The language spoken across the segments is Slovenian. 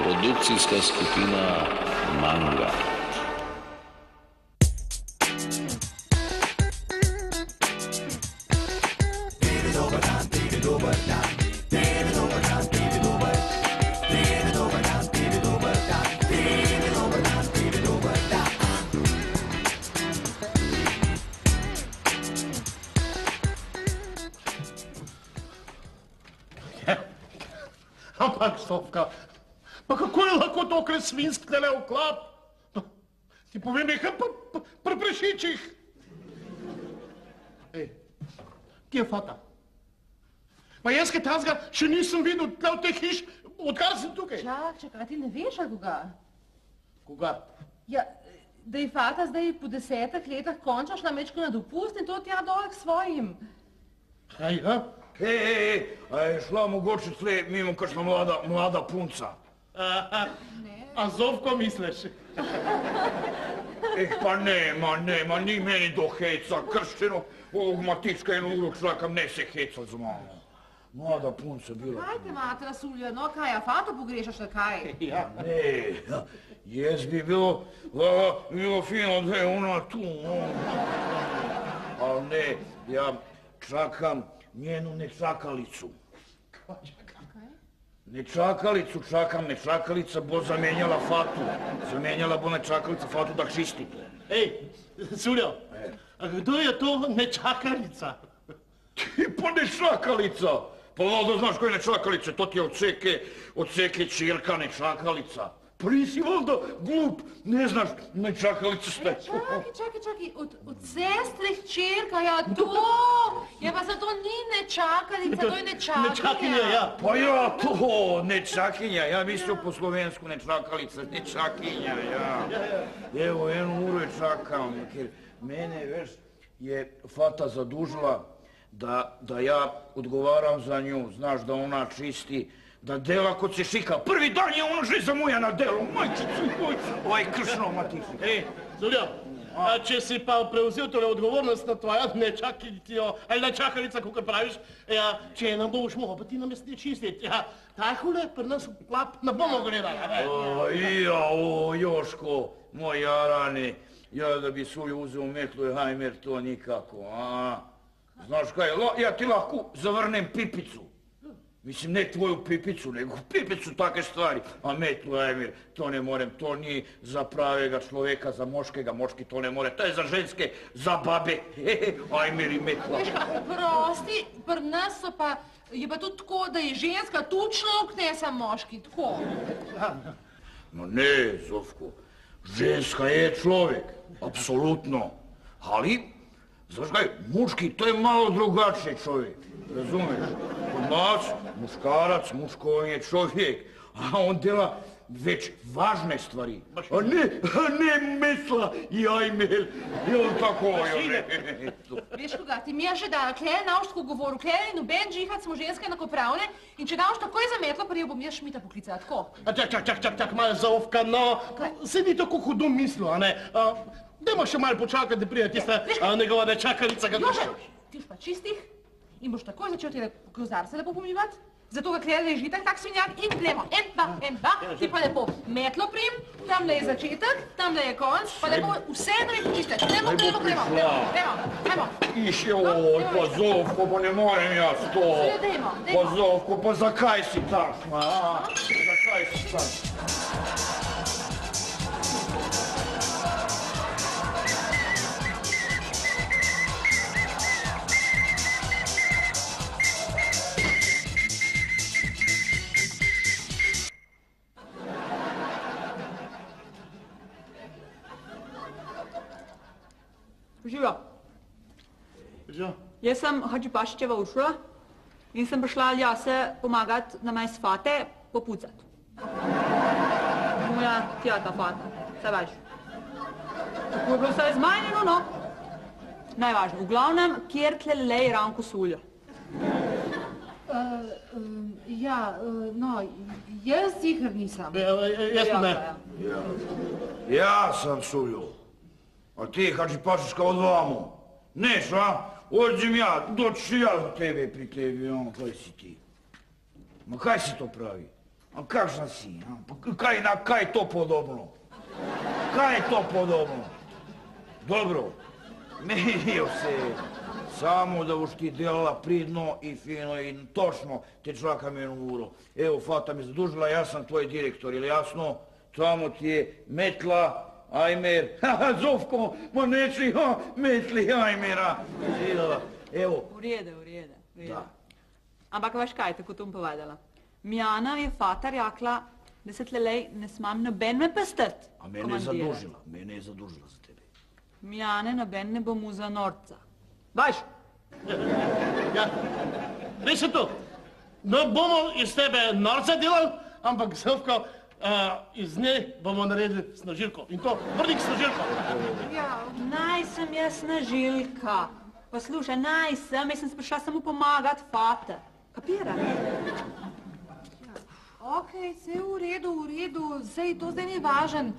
Produkcijska skupina Manga. Ampak, Sofka, pa kako je lahko to, kar svinsk tele v klap? Ti povem nekaj pri prašičih. Ej, kje je fata? Pa jaz kaj tazga še nisem videl tle v teh hiš, odkar sem tukaj. Čakaj, ti ne veš, ali koga? Koga? Ja, da je fata zdaj po 10 letih končno šla mečko na dopust in to tja dole k svojim. Kaj, ja? A je šla mogoče tle mimo kakšna mlada punca? A Zovko misliš? Pa ma ni meni do heca, krščeno, ovog matička jednu uro čakam, ne se heca z mano. Mlada punca bila. Kaj te matra, Sulja, no kaj, a fato pogrešaš ali kaj? Ja. Ne, jaz bi bilo fino, da je ona tu, no. Ali ne, ja čakam njenu nečakalicu. Nečakalicu čakam, nečakalica bo zamenjala fatu. Zamenjala bo nečakalica fatu da čisti. Ej, Suljo, a kdo je to nečakalica? Ti pa nečakalica. Pa valjda znaš ko je nečakalica, to ti je od seke čirka nečakalica. Pa nisi valjda glup, ne znaš nečakalica ste. Čakaj, od sestre hčerka, ja to, ja pa za to ni nečakalica, to je nečakinja. Nečakinja, ja. Pa ja to, nečakinja, ja mislio po slovensku nečakalica, nečakinja, ja. Evo, jednu uro je čakam, ker mene, veš, je fata zadužila da ja odgovaram za nju, znaš da ona čisti, da dela kod se šika. Prvi dan je ona že zamuja na delu, majčicu moj, ovaj kršno matiši. Ej, Zuljo, a če si pa prevzel tole odgovornost na tvoja nečakalico, ali nečakalica, kako praviš, ja, če nam boš mogel, pa ti nam ne čistiti, ja, takole pri nas v klap ne bomo gledali, ne? Joško, moj jarani, ja da bi Sulju uzeo metlu i hajmer, to nikako, a? Znaš kaj, ja ti lahko zavrnem pipicu. Mislim, ne tvoju pipicu, nego pipicu take stvari. A metlu, ajmir, to ne morem, to ni za pravega človeka, za moškega, moški to ne more. To je za ženske, za babe. Ajmir i metla. Veš kaj, prosti, pri nas so pa, je pa tudi tako, da je ženska tučno uknesa moški, tako. No ne, Zovko, ženska je človek, apsolutno. Ali, znaš kaj, muški, to je malo drugačiji čovjek, razumiješ? Kod nas, muškarac, muško je čovjek, a on dela već važne stvari. A ne mesla i ajmer, jel tako, Veš koga, ti mi je že dala, kle je nauštko govoru, kle je noben džihat, smo ženske enakopravne in če daš takoj za metlo, prijel bom jaz Šmita poklicala, tako. Čak, malo Zovka, no, se ni tako hudo mislil, a ne? Dajmo še malo počakati, da prije tista njegova nečakalica. Jože, ti už pa čistih in boš takoj začel tele kozarce lepo pomivati, zato ga klej leži tak svinjak in gremo, en, dva, ti pa lepo metlo prim, tamle je začetek, tamle je konc, pa lepo vse da mi počistiti. Gremo. Išjoj, pa Zovko, pa ne morem jaz to. Pa Zovko, pa zakaj si takšna, a? Zakaj si takšna? Živo. Jaz sem Hadžipašićeva Uršula in sem prišla Aljase pomagati nama iz fate popucati. Moja tjata fata, saj veš. Tako je bilo vse izmanjeno, no. Najvažno, v glavnem, kjer tle lej Ranko Suljo. Ja, no, jaz sicer nisem. Jaz ne. Ja sam Suljo. A ti, Hadžipašićka, odvamo. Neš, a? Ođem ja, doći ja do tebe pri tebi, kaj si ti? Ma kaj si to pravi? A kakšna si? Kaj je to podobno? Kaj je to podobno? Dobro, menio se. Samo da boš ti delala pridno i fino i točno te člakam jednu uro. Evo, Fata me zadužila, ja sam tvoj direktor, ili jasno? Tamo ti je Metla, Ajmer, Zovko, ma neči, Metli, Ajmera. Evo. V redu. Da. Ampak veš kaj, tako to bom povedala. Mijana je Fata rekla, da se tlelej ne smam noben me pestati. A mene je zadužila za tebe. Mijane noben ne bo mu za norca. Baš? Ja, res je to. No, bomo iz tebe norca delali, ampak Zovko, iz nje bomo naredili snažilko. In to vrnik snažilko. Ja, naj sem jaz snažilka. Poslušaj, jaz sem se prišla samo pomagati Fate. Kapira? Okej, vse v redu, sej to zdaj ni važen.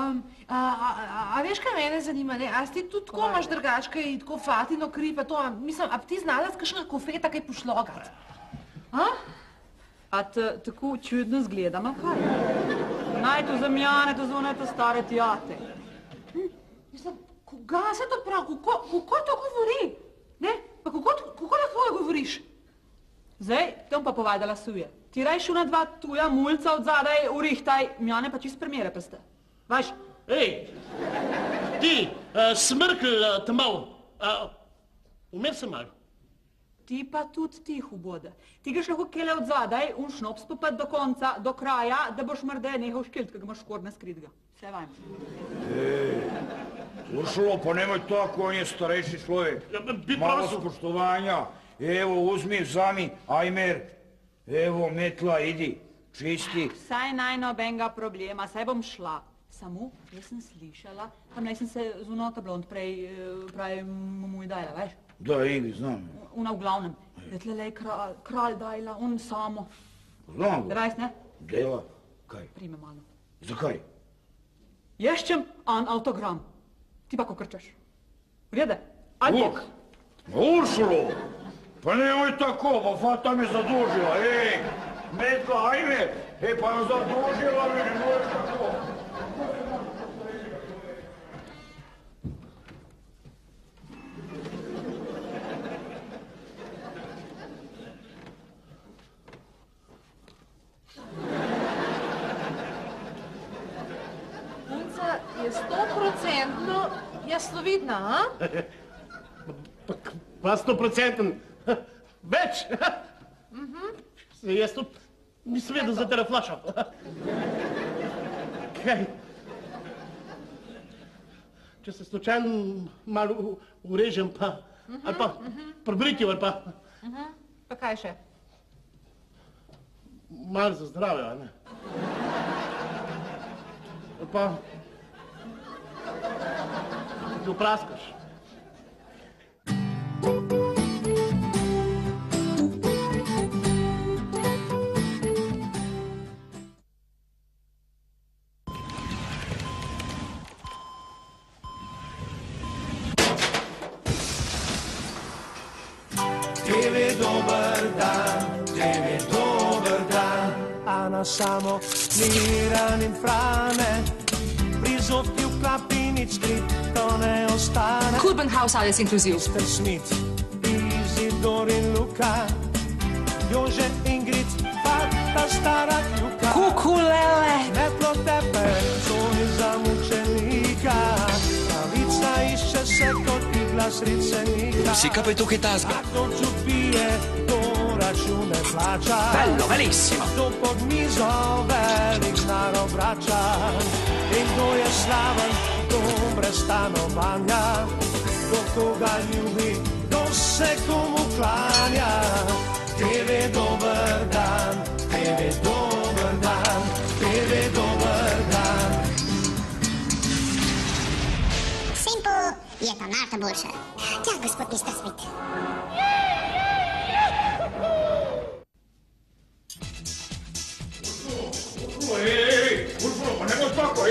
A veš, kaj mene zanima, ne? A ti tudi tako imaš drugačke in tako Fatino kri, pa to, mislim, a bi ti znala z kakšnega kofeta kaj pošlogati? A tako čudno zgledam, ali kaj? Naj to zamjane, to zvone to stare tijate. Mislim, koga se to pravi, kako to govori? Ne? Pa kako lahko govoriš? Zdaj, te bom pa povedala suje. Ti rajš una dva tuja mulca od zadaj urihtaj, mjane pa čist premjere peste. Vaš? Ej, ti, smrkl tmav, umer se malo. Ti pa tudi tiho bode. Ti greš lahko kele od zadaj, un šnops popet do konca, do kraja, da boš mrde nehal škilt, kak imaš škorne skritga. Vse vajem. Uršulo, pa nemoj tako, on je starejši človek. Malo spoštovanja. Evo, uzmi, vzami, Ajmer. Evo, Metla, idi, čisti. Saj naj nobenga problema, saj bom šla. Samo, jaz sem slišala, pa naj sem se z unota blond prej mu dajla, veš? Da, Ivi, znam. Una v glavnem, da tlelej kralj dajla, on samo. Znam ga. Rajs, ne? Dela, kaj? Prime malo. Zakaj? Ješćem autogram. Ti pa ko krčeš. Vrede? Ajde. Uršulo! Pa nemoj tako, pa Fata me zadužila, Metla, ajme, pa me zadužila me, ne možeš tako. Punca je 100% jasnovidna, a? Pa 100%. Več! Jaz tudi nisem vedel za tebe flašal. Kaj? Če se slučajno malo urežem, pa, ali pa prebritil, ali pa... Pa kaj še? Malo za zdravje, a ne? Ali pa... Ti upraskaš. Dober dan, a na samo miranim frane, pri zovki v klapi nič skrito ne ostane. Kurbenhaus alles inklusiv. Mr. Smith, Izidor in Luka, Jože, Ingrid, Fata, stara kljuka. Kukulele! Metlo tepe, zoni za mučenika, pravica išče se kot igla sredcenika. Si capito che tasca? Non ciupie, račune plača. Bello, bellissimo. To pod mizo velik znaro vrača. In kdo je slaven, kdo brez stanovanja, kdo koga ljubi, kdo se komu klanja. TV dober dan, TV dober dan, TV dober dan. Simple je pa Marta boljša. Tja, gospod Mr. Smith. Uršulo, pa nemoj tako,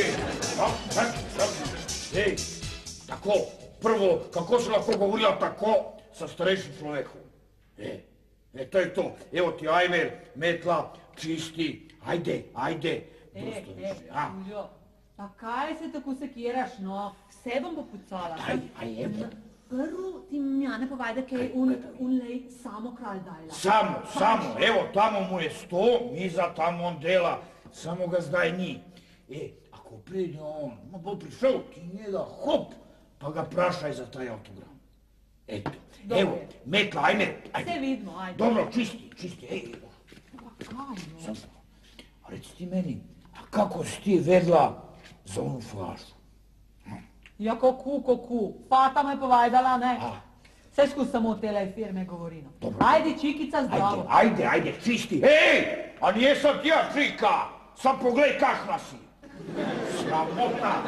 tako, prvo, kako si lahko govorila tako sa starejšim človekom? To je to, evo ti Ajmer, Metla, čisti, ajde. Julio, pa kaj se tako sekiraš, no? Vse bom popucala. Aj, evo. Prvo ti mjane povajda, kaj unlej samo kralj dajla. Samo, evo, tamo mu je sto, miza tamo on dela, samo ga zdaj ni. Ako pride on, ma bo prišel, ti njega hop, pa ga prašaj za taj autogram. Eto, evo, Metla, ajme. Vse vidimo, ajde. Dobro, čisti, evo. Kaj, A reci ti meni, a kako si ti vedla za onu flašu? Ja, koku. Fata me povedala, ne? Vse skozi samo o tele firme govorino. Ajde, čikica, zdravo. Ajde, čisti. Ej, a nisam ti ja čika. Sam poglej kakva si. Sramota.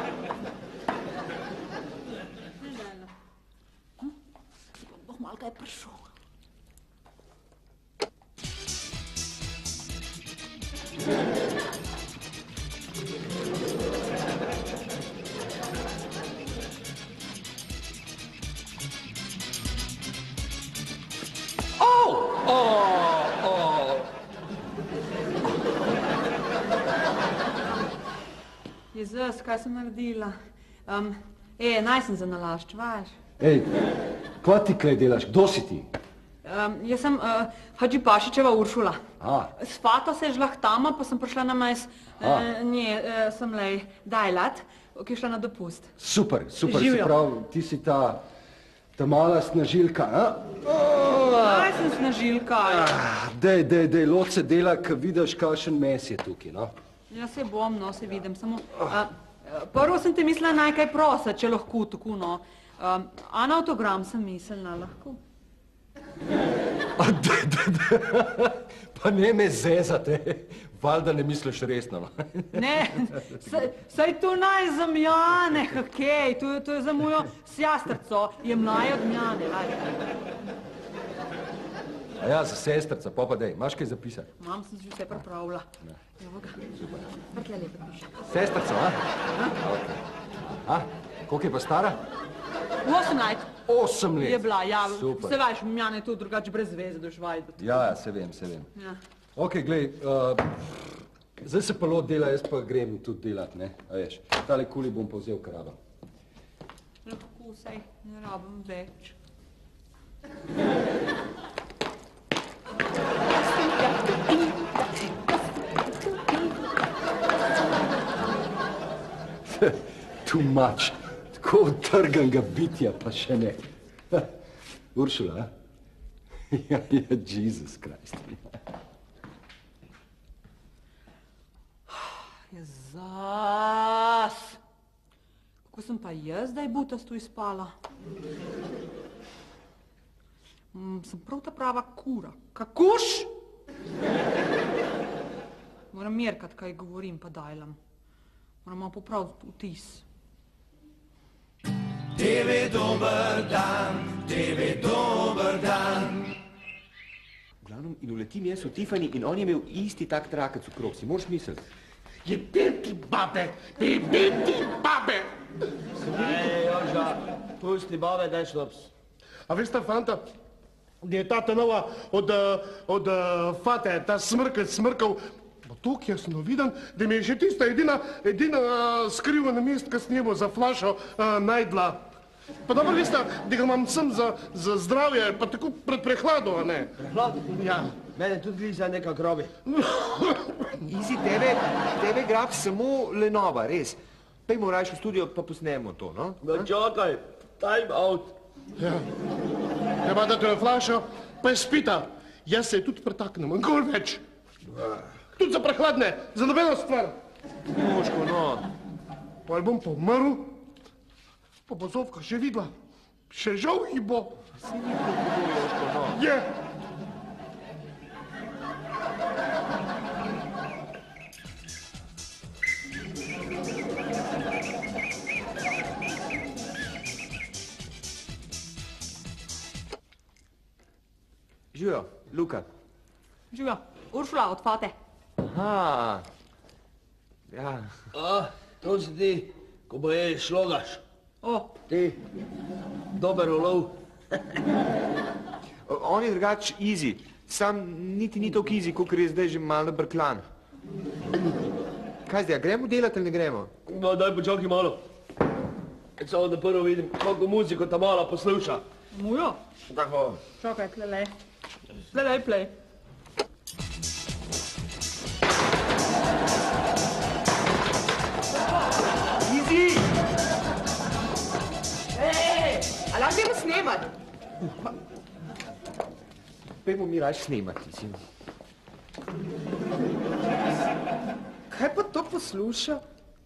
Boh malo kaj prišel. Jezus, kaj sem naredila? Naj sem za nalašč, vaš. Ej, kva ti kaj delaš? Kdo si ti? Jaz sem Hadži Pašičeva Uršula. A. S Fato se žlahtama, pa sem prišla na majs, sem lej dajlat, ki je šla na dopust. Super, se Živjo. pravi, ti si ta mala snažilka, a? Kaj sem snažilka? Dej, loce dela, ka vidiš, kakšen mes je tukaj, no? Ja, se bom, no, se vidim, samo... Prvo sem te mislila najkaj prosa, če lahko, tako, no. A na autogram sem mislila, lahko. Pa ne me zezate, valjda ne misliš resno, no? Ne, saj to naj za mjane, hokej, to je za mojo sjastrco, je mlaj od mjane, ajde. A ja, za sestrca, pa dej, imaš kaj zapisati? Mam, sem že vse pripravila. Evo ga, vrtle lepo piše. Sestrca, a? Ok. A, koliko je pa stara? 8 let. 8 let. Je bila, ja, Super. se veš, mjane je to drugače brez veze, daš vajdati. Ja, se vem. Ja. Ok, glej, zdaj se pa lot dela, jaz pa grem tudi delat, ne? A veš, tale kuli bom pa vzel krava. Lahko sej, ne rabim več. Too much. Tako utrganega bitja, pa še ne. Uršula, a? Ja, Jesus Christ. Jezus! Kako sem pa jaz zdaj butasto izspala? Sem prav ta prava kura. Kakuš? Moram merkat, kaj govorim, pa dajlam. Moram malo popraviti vtis. Tebi dober dan. V glavnem, in uletim jaz v Tiffany in on je imel isti tak trakec v krog, si moraš misliti. Jebem ti babe! Ej, Joža, pusti babe, daj šlops. A veste, fanta, da je ta nova od Fate, ta smrkal, toliko jasnoviden, da mi je že tista edina skrivana mest, ki s njemu za flašo najdla. Pa dobro, veste, da ga imam sem za zdravje, pa tako pred prehlado, a ne? Prehlado? Ja. Mene tudi gleda neka grobi. Izi, tebe grab samo Lenova, res. Pejmo rajš v studio, pa posnemo to, no? No, čakaj, time out. Ja. Ne pa da to je flašo, pa je spita. Jaz se tudi pretaknem, gor več. Tudi za prehladne, za nobeno stvar. Moško, no. Pa bom pa umrl, pa bo Zofka še videla. Še žal ji bo. Si ni tako, Joško, no. Je. Živijo, Luka. Živijo, Uršula od Fate. Aha. Ja. To si ti, ko bo je šlogaš. O. Ti, dober ulov. On je drugač easy. Sam niti ni toliko easy, kot je zdaj že malo brklan. Kaj zdaj, gremo delati ali ne gremo? No, daj počakaj malo. Samo da prvo vidim, kako muziko ta mala posluša. Mujo? Tako. Čakaj, tlelej. Tlelej, play. Easy! A lahko gremo snemat? Pejmo mi raje snemati, si. Kaj pa to posluša?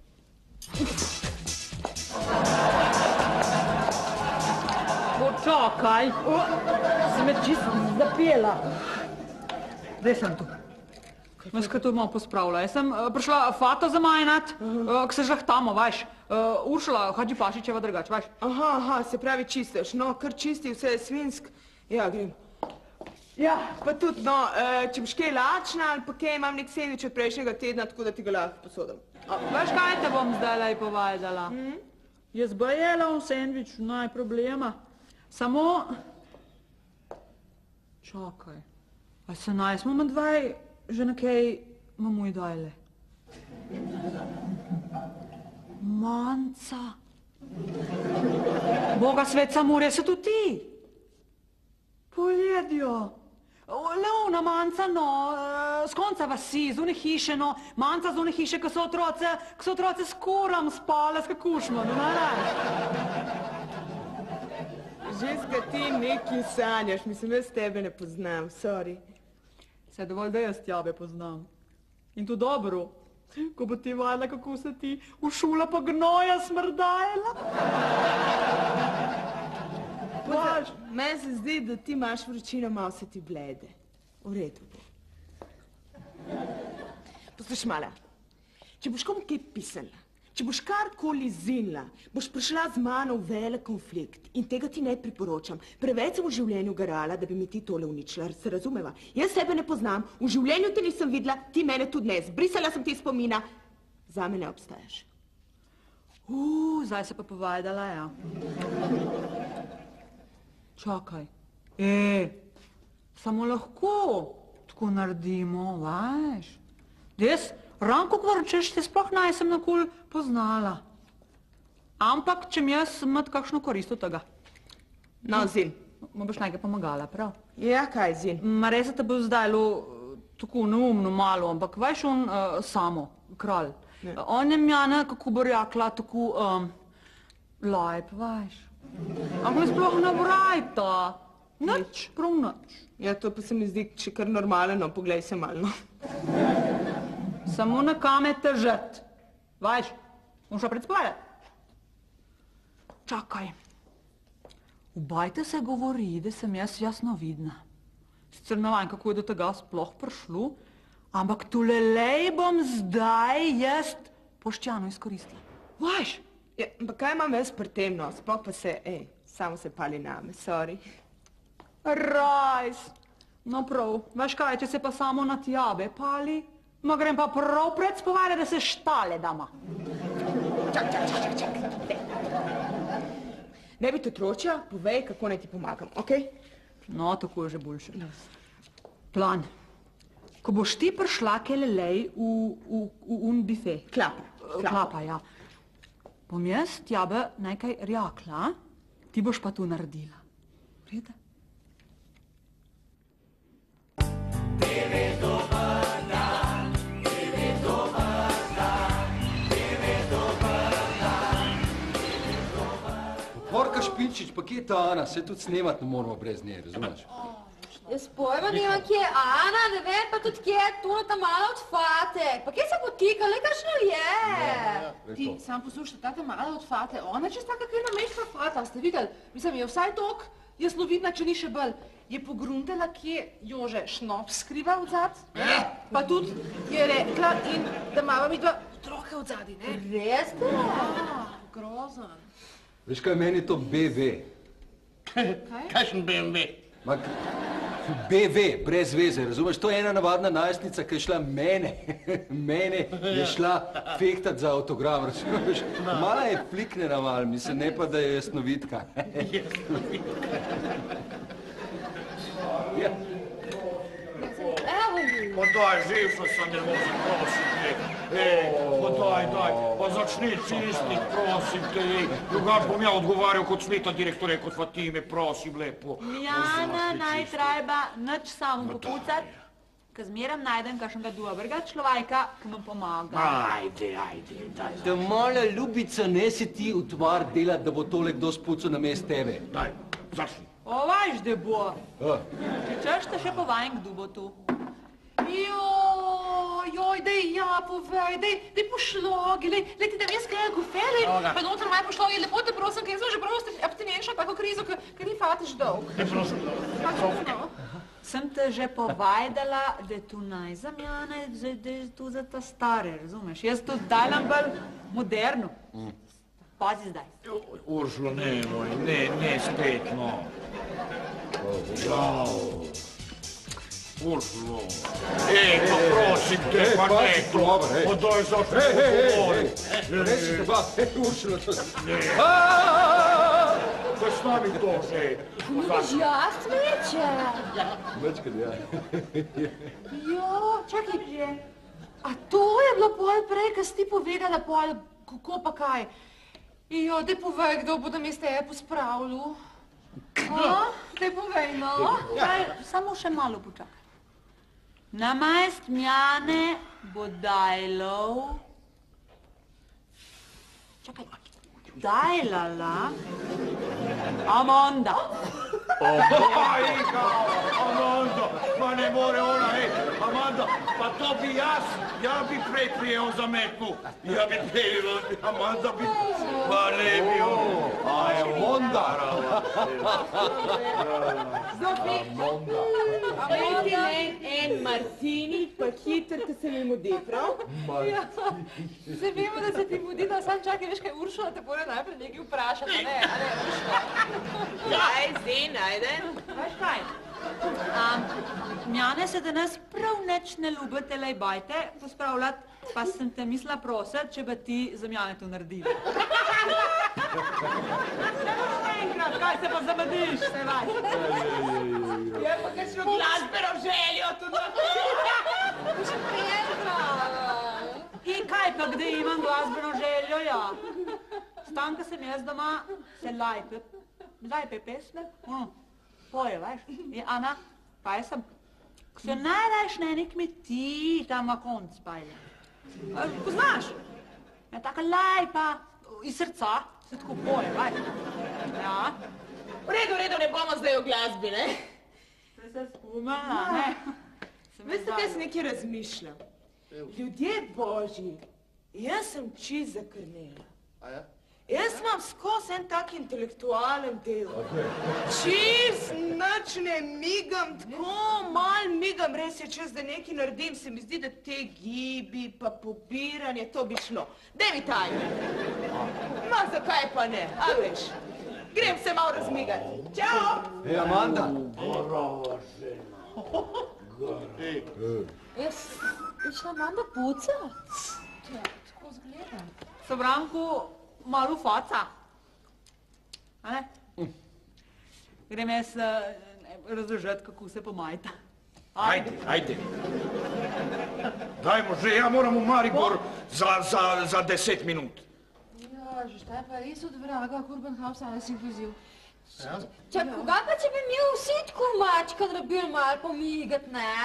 Počakaj, sem me čisto zapela. Zdaj sem tu. Jaz kaj tu malo pospravila. Jaz sem prišla fato zamajnat, k se žahtamo, veš. Uršula Hadžipašičeva drugač, veš. Aha, se pravi čisteš. No, kar čisti, vse je svinsk. Ja, grem. Ja, pa tudi, no, če boš kaj lačna ali pa kaj, imam nek sendvič od prejšnjega tedna, tako da ti ga lahko posodam. Veš, kaj te bom zdajlej povedala? Jaz bi jela v sendvič, naj problema. Samo... Čakaj. A se naj smo med dvaj že nekaj mamuj dajle? Manca. Boga svet Samurje, se tudi ti? Poljedjo. Leona manca, no, z konca vasi, z one hiše, no, manca z one hiše, ko so otroce s kuram spale, s kakušmo, no, Ženska, ti nekaj sanjaš, mislim, jaz tebe ne poznam, sorry. Se dovolj, da jaz tebe poznam. In to dobro, ko bo ti vadila, kako se ti v šula pa gnoja smrdajala. Meni se zdi, da ti imaš vročino, malo se ti blede. V redu bo. Poslušaj, mala, če boš komu kaj pisala, če boš karkoli zinila, boš prišla z mano v velik konflikt in tega ti ne priporočam. Preveč sem v življenju garala, da bi mi ti tole uničila, se razumeva. Jaz sebe ne poznam, v življenju te nisem videla, ti mene tudi ne. Zbrisala sem ti spomina, zame ne obstajaš. Zdaj se pa povedala, ja. Čakaj. Samo lahko tako naredimo, veš? Jaz, Ranko Kvarčeš, te sploh najsem nakol poznala. Ampak, če mi jaz imat kakšno korist od tega. No, Zin. Ma boš nekaj pomagala, prav? Ja, kaj, Zin? Ma res te bo zdajlo tako neumno malo, ampak veš on samo, kralj. On je mjane, kako bo rekla, tako lajp, veš. Ampak sploh ne vrajta. Nič, prav nič. Ja, to pa se mi zdi še kar normalno, poglej se malo. Samo na kame težet. Veš, bom šla predspodati. Čakaj. V bajte se govori, da sem jaz jasno vidna. Sicer ne vem, kako je do tega sploh prišlo, ampak tulelej bom zdaj jaz poščano izkoristila. Veš? Ja, pa kaj imam jaz pri tem, no? Sploh pa se, samo se pali name, sorry. Rajs. No prav, veš kaj, če se pa samo na tjabe pali, ma grem pa prav predspovarjati, da se štale dama. Čak. Ne bi te tročila, povej, kako naj ti pomagam, okej? No, tako je že boljše. Plan. Ko boš ti prišla kelelej v un bife. Klapa, ja. Bom jaz tjabe nekaj rekla, ti boš pa tu naredila. Vrede? Porka Špinčič, pa kje je ta Ana? Se tudi snemat ne moramo brez nje, razumeš? Jaz pojma nimam, kje je Ana, ne vem pa tudi, kje je Toneta mala od Fate. Pa kje se potika, le kakšno je? Ti, sam poslušaj, tate mala od Fate, ona je čez taka kajna meška Fata, ste videli? Mislim, je vsaj tok jasnovidna, če ni še bolj. Je pogruntala, kje Jože šnop skriva odzad, pa tudi je rekla, in da mava mi dva otroka odzadi, ne? Res? Grozan. Veš kaj, meni je to BV. Kaj? Kakšen BMW? BV, brez veze, razumeš? To je ena navadna najstnica, ki je šla mene je šla fektat za avtogram, razumeš? Mala je fliknena mal, mislim, ne pa, da je jasnovidka. pa daj, živša sem nervozen, prosim te. Pa daj, pa začni čistit, prosim te. Drugač bom ja odgovarjal kot sveta direktore, kot Fatime, prosim lepo. Mijana, naj treba nič samo popucat, ker zmeram najdem kakšnega dobrega človeka, ki mi pomaga. Ajde, daj. Da mala ljubica nesi ti utvar delat, da bo tole kdo spucal namesto tebe. Daj, začni. Ovaš, da bo. Če češ te še povajem, kdo bo tu. Joj, dej, ja, povej, dej pošlogi, lej ti da vem skaj gofeli, pa noter maj pošlogi, lepo te prosim, ker sem že prav abstinenčna tako krizo, ker ni fatiš dolg. Sem te že povedala, da tu naj zamjane, da je tu za ta stare, razumeš? Jaz tu dajem bolj moderno. Pazi zdaj. Uršlo, ne spet, no. Uršlo. Pa prosim te, pa ne to. Pa daj zašto pogovori. Rečite pa, Uršlo, to si. Da s nami to že. Imaš jaz cveče? Večkrat, ja. Čakaj, a to je bilo pol prej, ko si ti povedala pol, kako pa kaj? Dej povej, kdo bo namesto tebe pospravljal. Dej povej, no. Samo še malo počakaj. Namest Mijane bo dajlov. Čakaj. Dajlala. Amanda. Amanda, pa ne more ona, Amanda, pa to bi jaz bi prej prijel za metlu. Ja bi prijel, Amanda bi, pa ne bi ono. A je Monda. Zofi, dajte en martini, pa hiter, ko se mi mudi, prav? Se vemo, da se ti mudi, da sam čakaj, veš kaj, Uršula te mora najprej nekaj vprašati, a ne, Uršula? Kaj, zdaj najden? Veš kaj? Mijane se danes prav neč ne ljubi tele bajte pospravljati, pa sem te mislila prositi, če bi ti za Mijane to naredila. Enkrat, kaj se pa zamediš, se vaj. Je pa kakšno glasbeno željo tudi. In kaj pa, kde imam glasbeno željo, ja? Stanka sem jaz doma, se lajpe pesme, poje, veš? In Ana, pa jaz sem, ko se najrajš na eni kmetiji tam na konc pajle. Poznaš? Je taka lajpa, iz srca, se tako poje, veš? Ja. V redu, ne bomo zdaj o glasbi, ne? Prej se spomela, ne? Veste, kaj sem nekaj razmišljal? Ljudje božji, jaz sem čist zakrnela. Jaz imam skozi en tak intelektualen del. Čist nič ne migam, tako mal migam, res je, čez da nekaj naredim, se mi zdi, da te gibi pa pobiranje, to bi šlo. Dej mi taj. Ma zakaj pa ne, a veš? Grem se malo razmigati. Čao! Amanda. Gorova žena. Jaz šla Amanda pucat. Tako zgleda. Sobranku malo faca. A ne? Grem jaz razložiti, kako se pomajta. Ajde. Dajmo že, ja moram v Maribor za 10 minut. Ja, že šta je pa res od vraga, Kurbenhaus, ali si vozil? Čak, koga pa če bi mi vsi tako mačka rabili malo pomigati, ne?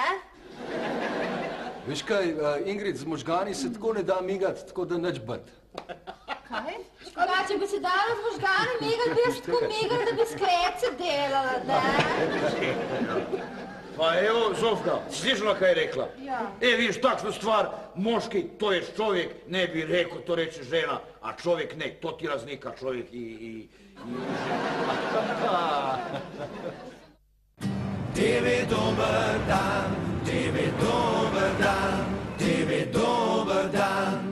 Veš kaj, Ingrid, z možgani se tako ne da migati, tako da nič bit. Kaj? Koga, če bi se dala z možgani migati, bi jaz tako migala, da bi skrece delala, ne? Pa evo, Zofka, slišala kaj je rekla? Ja. Vidiš, takšnu stvar, moški, to je čovjek, ne bi rekel, to reče žena, a čovjek ne, to ti raznika čovjek i žena. Tebi dober dan, tebi dober dan, tebi dober dan.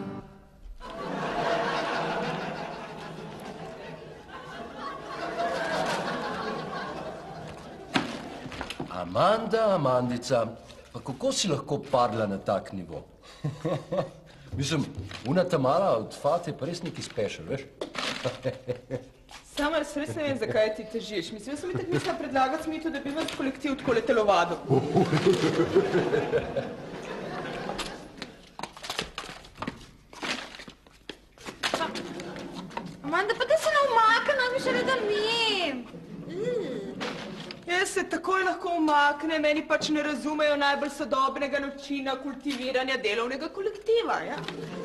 Amandica, pa kako si lahko padla na tak nivo? Mislim, una ta mala od Fate pa res neki special, veš? Samo jaz res ne vem, zakaj ti težiš. Mislim, jaz sem mi tako mislila predlagati Smitu, da bi vas kolektiv tako telovadil. strani meni pač ne razumejo najbolj sodobnega načina kultiviranja delovnega kolektiva, ja?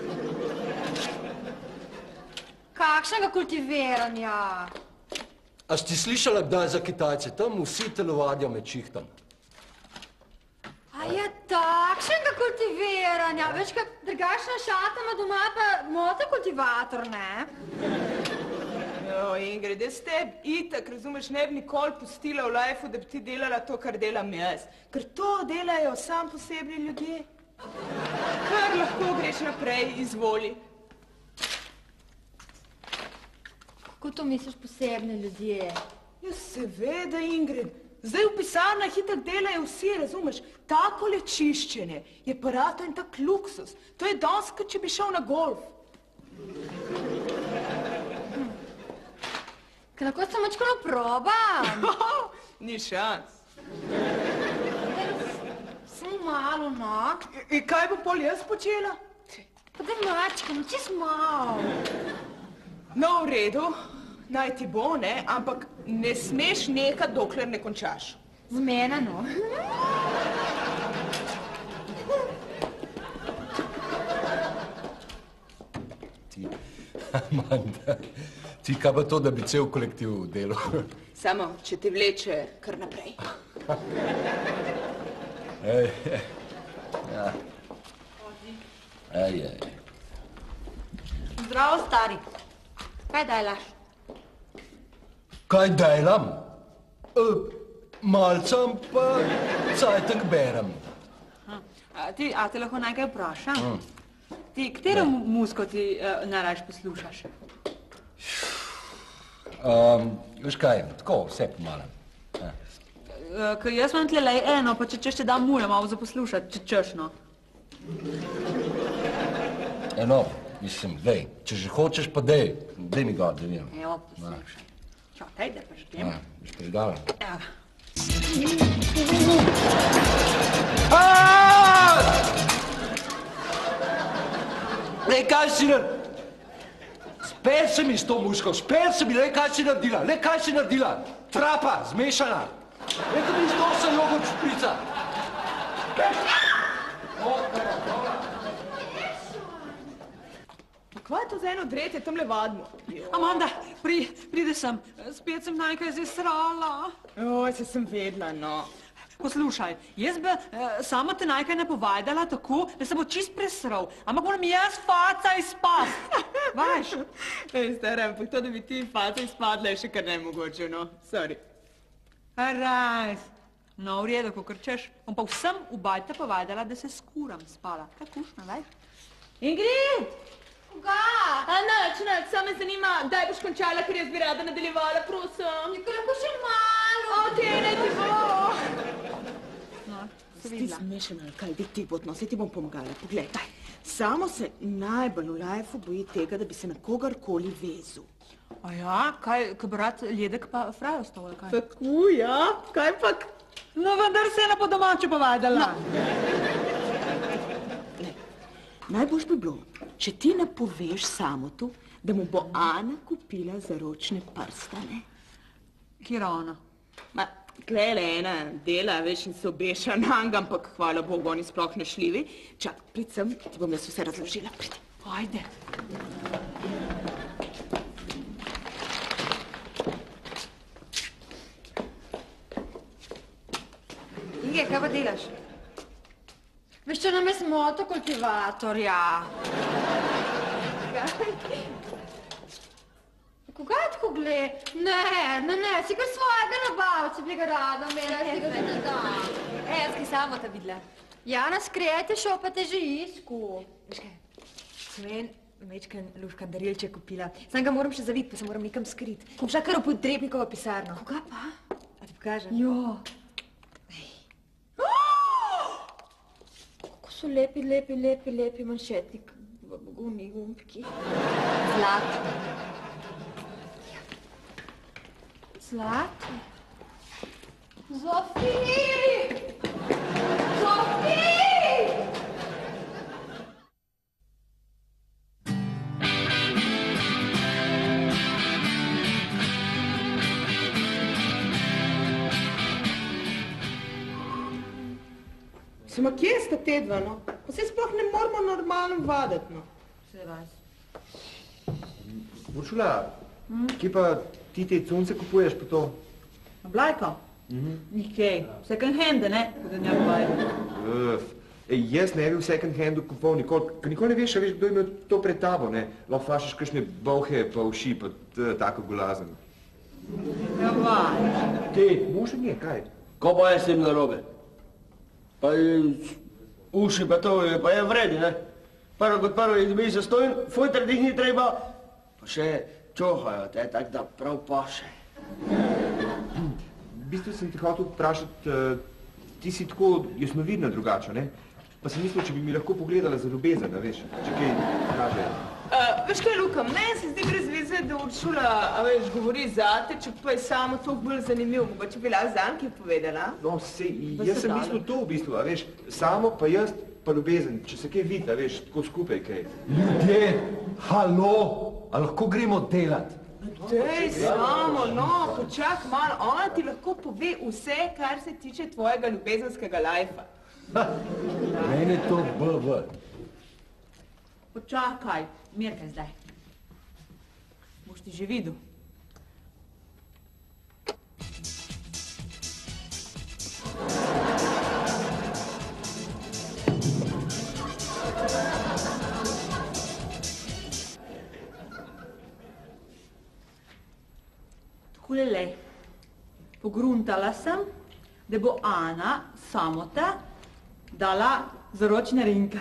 Kakšnega kultiviranja? A si slišala, kdaj za Kitajce? Tam vsi telovadijo med čihtom. A je takšnega kultiviranja? Veš, kaj drugačna šata ima doma pa motokultivator, ne? Jo, Ingrid, jaz tebi itak, razumeš, ne bi nikoli pustila v lajfu, da bi ti delala to, kar delam jaz. Ker to delajo sam posebni ljudje. Kar lahko greš naprej, izvoli. Kako to misliš posebni ljudje? Ja, seveda, Ingrid. Zdaj v pisarnah itak delajo vsi, razumeš? Takole čiščenje je parato in tak luksus. To je danes, kot če bi šel na golf. Kaj lahko samo čkolo probam? Ni šans. Samo malo, no. In kaj bo pol jaz počela? Pa da mačkam, čisto malo. No, v redu. Naj ti bo, ne? Ampak ne smeš nekat, dokler ne končaš. Z mene, no. Ti, Amanda, ti kaj pa to, da bi cel kolektiv delal? Samo, če te vleče kar naprej. Ja. Ej. Zdravo, stari. Kaj dajlaš? Kaj delam? Malcem pa cajtek berem. A te lahko nekaj vprašam? Ti, katero muziko ti najrajš poslušaš? Veš kaj, tako, vse pomalem. Ker jaz imam tlelej eno, pa če češ te dam mule malo za poslušati, če češ, no. Eno, mislim, dej, če že hočeš, pa dej mi ga, da vidim. Evo, poslušaj. Čo, tej, da pa želim. Boš predala. Evo. Lej, kaj si Spel se mi s to muško, spel se mi, lej, kaj si naredila? Trapa, zmešana. Lej, ko mi iz nosa jogurt šprica. Kva je to za eno dretje, tamle vadimo? Amanda, pride sem. Spet sem najkaj zesrala. Oj, se sem vedela, no. Poslušaj, jaz bi sama te najkaj napovedala tako, da se bo čist presral. Ampak moram jaz faca izpast. Vaš? Ej, stara, ampak to, da bi ti faca izpadla, je še kar nemogoče, no. Sorry. Rajs. No, v redu, ko krčeš. Bom pa vsem v bajte povedala, da se skuram spala. Kaj kušna, daj? Ingrid! Koga? Noč, samo me zanima, kdaj boš končala, ker jaz bi rada nadaljevala, prosim. Nikoli lahko še malo. O, te ne ti bo. Ti smešena, kaj bi ti potno, se ti bom pomagala. Poglej, samo se najbolj v lajfu boji tega, da bi se na kogarkoli vezil. A ja, kaj, ko bi rad Ledek pa Fraj ostal, ali kaj? Tako, ja, kaj pak? No, vendar se je na po domače povedala. Najboljš bi bilo, če ti ne poveš Samotu, da mu bo Ana kupila zaročne prstane. Kjera ona? Ma, klele ena dela, veš, in se obeša nanga, ampak hvala Bogu, oni sploh nešljivi. Čak, prid sem, ti bom jaz vse razložila, prid. Ajde. Inge, kaj pa delaš? Veš, če nam je motokultivatorja. Koga je tako gled? Ne, si kar svojega nabavca bi ga rada imela, si ga ne da. Jaz ki samo te videla. Ja, na skrijete šel pa te že isku. Veš kaj, sem en mečken luška darilček kupila. Sam ga moram še zaviti, pa se moram nekam skriti. Bom šla kar v Podrebnikovo pisarno. Koga pa? A ti pokažem? Jo. Kako so lepi manšetni gumbki. Zlato. Zlato? Zofij! Zofij! Samo kje sta te dva, no? Pa se sploh ne moramo normalno vaditi, no. Vse vas. Uršula, kje pa ti te cunce kupuješ pa to? Blajko? Nikej. Second hand, ne? Podenjak baj. Jaz ne bi v second handu kupoval nikoli, ker nikoli ne veš, a veš, kdo je imel to pred tabo, ne? Lahko fašiš kakšne bolhe pa uši, pa tako golazen. Ja, vaj. Ti, može nje, kaj? Ko pa je s tem narobe? Pa uši pa to, pa je vredi, ne? Prvo kot prvo jih dobiš zastojn, fujter tih ni treba, pa še čohajo te, tak da prav paše. V bistvu sem te hotel vprašati, ti si tako jasnovidna drugača, ne? Pa sem mislil, če bi mi lahko pogledala za ljubezen, veš, če kaj kaže. Veš kaj, Luka, meni se zdi brez veze, da Uršula, a veš, govori zate, če pa je samo toliko bolj zanimiv. Mogoče bi lahko Zanki povedala? No, jaz sem mislil to v bistvu, a veš, samo pa jaz pa ljubezen, če se kaj vidi, a veš, tako skupaj kaj. Ljudje, halo, a lahko gremo delat? Dej, samo, no, počak malo, ona ti lahko pove vse, kar se tiče tvojega ljubezenskega lajfa. Mene to BV. Počakaj, Mirka zdaj. Boš ti že videl. Takole lej. Pogruntala sem, da bo Ana samota dala zaročne rinka.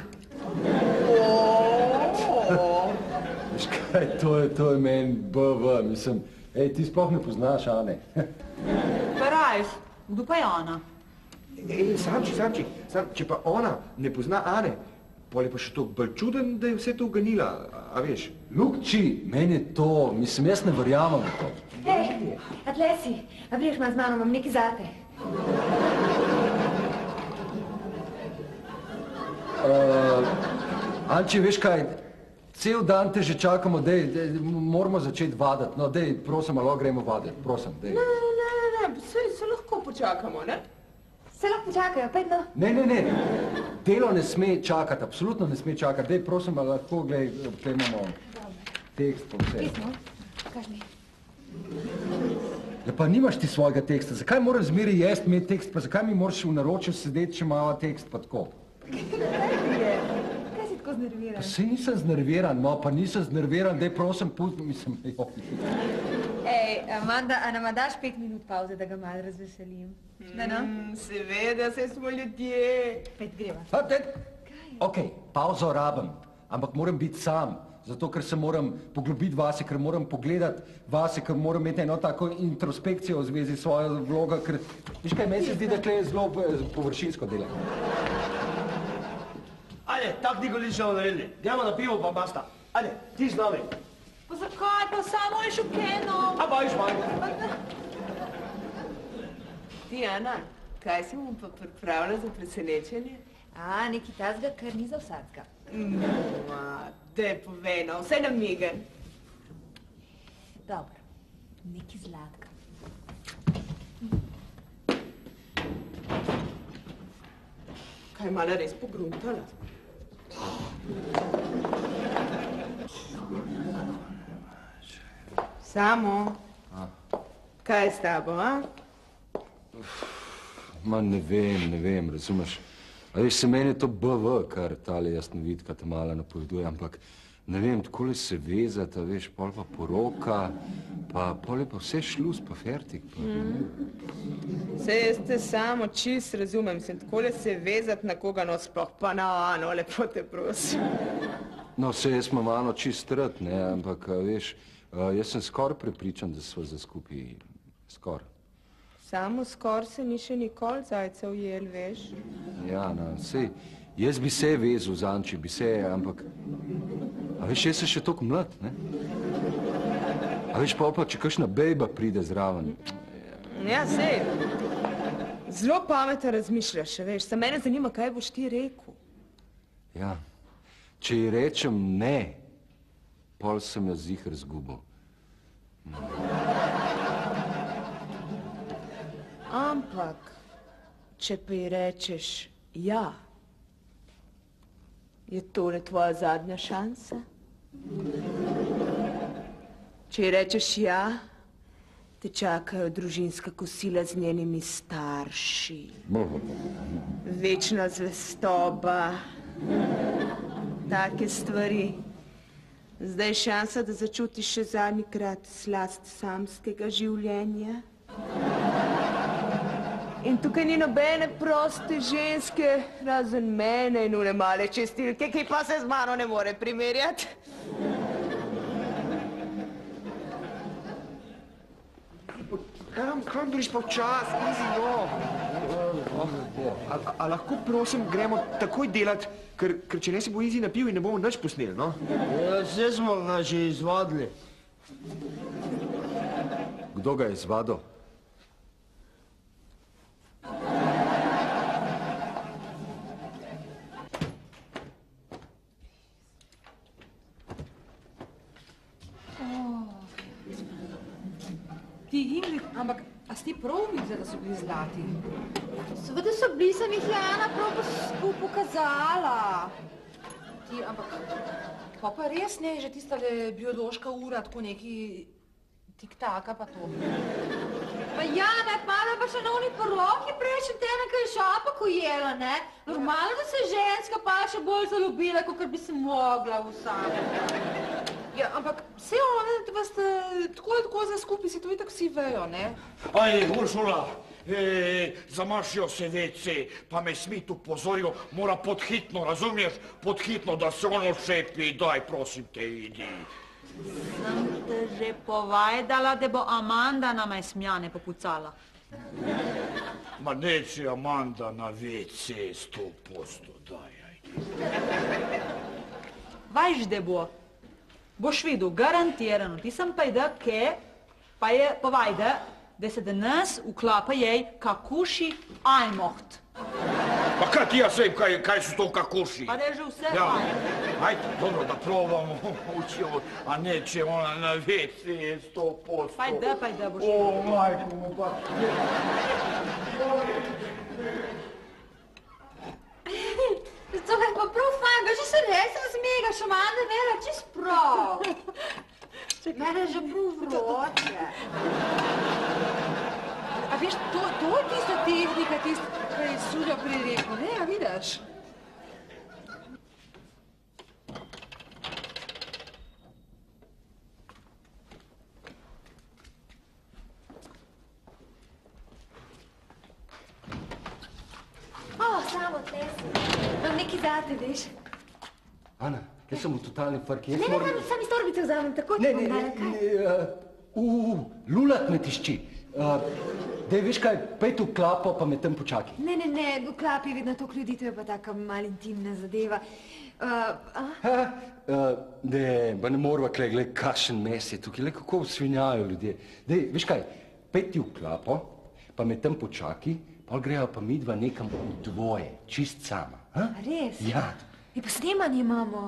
Veš kaj, to je meni BV, mislim, ti sploh ne poznaš Ane. Pa rajš, kdo pa je Ana? Samčik, če pa ona ne pozna Ane, pol je pa še to bolj čuden, da je vse to uganila, a veš? Lukči, meni je to, mislim, jaz ne verjamem v to. Hej, atle si, a vriješ ma z mano, imam nekaj zate. Anči, veš kaj, cel dan te že čakamo, dej, moramo začeti vaditi, no dej, prosim, malo gremo vaditi, prosim, dej. Ne, se lahko počakamo, ne? Se lahko počakajo, pet no. Ne, delo ne sme čakati, absolutno ne sme čakati, dej, prosim, lahko, glej, tukaj imamo tekst po vse. Pismo, kaž mi. Ja pa nimaš ti svojega teksta, zakaj moram zmeri jesti imeti tekst, pa zakaj mi moraš v naročju sedeti, če imamo tekst, pa tako? Kaj si tako znerviran? Pa saj nisem znerviran, no, pa nisem znerviran, dej, prosim, mislim, Ej, Amanda, a nama daš 5 minut pauze, da ga malo razveselim? Ne, no? Seveda, saj smo ljudje. Pet greva. Okej, pauzo rabim, ampak moram biti sam. Zato, ker se moram poglobiti vase, ker moram pogledati vase, ker moram imeti eno tako introspekcijo v zvezi s svojo vlogo, ker, viš kaj, meni se zdi, da tle je zelo površinsko delo. Ajde, tak nikoli nismo naredili. Dajmo na pivo pa basta. Ajde, ti z nami. Pa zakaj, pa samo je šokeno. A pa iš manj. Ti, Ana, kaj si mu pa pripravila za presenečenje? A, nekaj tazga, kar ni za vsakega. Dej, povej, no, vse namigen. Dobro, nekaj zlatka. Kaj je mala res pogruntala? Samo, kaj je s tabo, a? Ma ne vem, razumeš. A veš, se meni je to BV, kar tale jasnovidka ta mala napoveduje, ampak ne vem, takole se vezati, a veš, pol pa poroka, pa pol je pa vse šlus, pa fertik. Saj jaz te samo čist razumem, sem takole se vezati na koga, no sploh pa na Ano, lepo te prosim. No, saj jaz imam Ano čist rad, ne, ampak veš, jaz sem skoraj prepričan, da sva za skupaj, skoraj. Samo skor se ni še nikoli zajca ujel, veš? Ja, no, sej, jaz bi se vezal z Anči, bi se, ampak, a veš, jaz sem še toliko mlad, ne? A veš, pa če kakšna bejba pride zraven. Ja, sej, zelo pametno razmišljaš, veš, sa mene zanima, kaj boš ti rekel. Ja, če ji rečem ne, pol sem jaz ziher zgubil. Ampak, če pa ji rečeš ja, Je tole tvoja zadnja šansa? Če ji rečeš ja, te čakajo družinska kosila z njenimi starši. Večna zvestoba. Take stvari. Zdaj je šansa, da začutiš še zadnjikrat slast samskega življenja. In tukaj ni nobene proste ženske, razen mene in une male čistilke, ki pa se z mano ne more primerjati. Kam greš počas, easy, no. A lahko, prosim, gremo takoj delat, ker če ne se bo easy napil in ne bomo nič posneli, no? Ja, vse smo ga že izvadili. Kdo ga je izvadil? Ti, Ingrid, ampak a si ti prav videla, da so bili zlati? Seveda so bili, sem jih Jana prav skupaj pokazala. Ti, ampak pa res ne, že tista biološka ura, tako neki tik-taka pa to. Pa Jana, kmalu pa še na oni poroki prejšnji teden, kaj je šapa kojela, ne? Normalno, da se je ženska pa še bolj zaljubila, kot bi se mogla vsame. Ja, ampak vse one, da ste tako za skupaj, si to itak vsi vejo, ne? Ajde, Uršula, zamašijo se WC, pa me Smit upozoril, mora podhitno, razumiješ, podhitno, da se ono šepi, daj, prosim te, idi. Sem te že povedala, da bo Amanda nama smjane popucala. Ma neće Amanda na WC 100%, daj, ajde. Vajš, da bo. Boš videl, garantirano. Ti sem pa ide, pa je povajde, da se danes uklapa jej kakuši ajmoht. Pa kaj ti jaz vem, kaj su to kakuši? Pa da je že vse ja. fajn. Ajde, dobro, da probamo, a neće ona na WC 100%. Pa ide, boš videl. O, majko mu pa. To je pa prav fajn, ga že se res razmegaš, Amanda, vera, čist prav. Mene je že prav vroče. A veš, to je tista tehnika, kar je Suljo prirekel, ne, a vidiš? Samo tle si. Vam nekaj zate, veš? Ana, jaz sem v totalni frki. Ne, sam iz torbice vzamem, tako ti bom dala, kaj? Lulat me tišči. Dej, veš kaj, pejt v klapo, pa me tam počaki. Ne, v klapi je vedno toliko ljudi, to je pa taka mal intimna zadeva. Pa ne morava klej, gled, kakšen mes je tukaj, le kako svinjajo ljudje. Dej, veš kaj, pejt v klapo, pa me tam počaki, pol grejo pa midva nekam v dvoje, čist sama. Res? Ja. Pa snemanje imamo.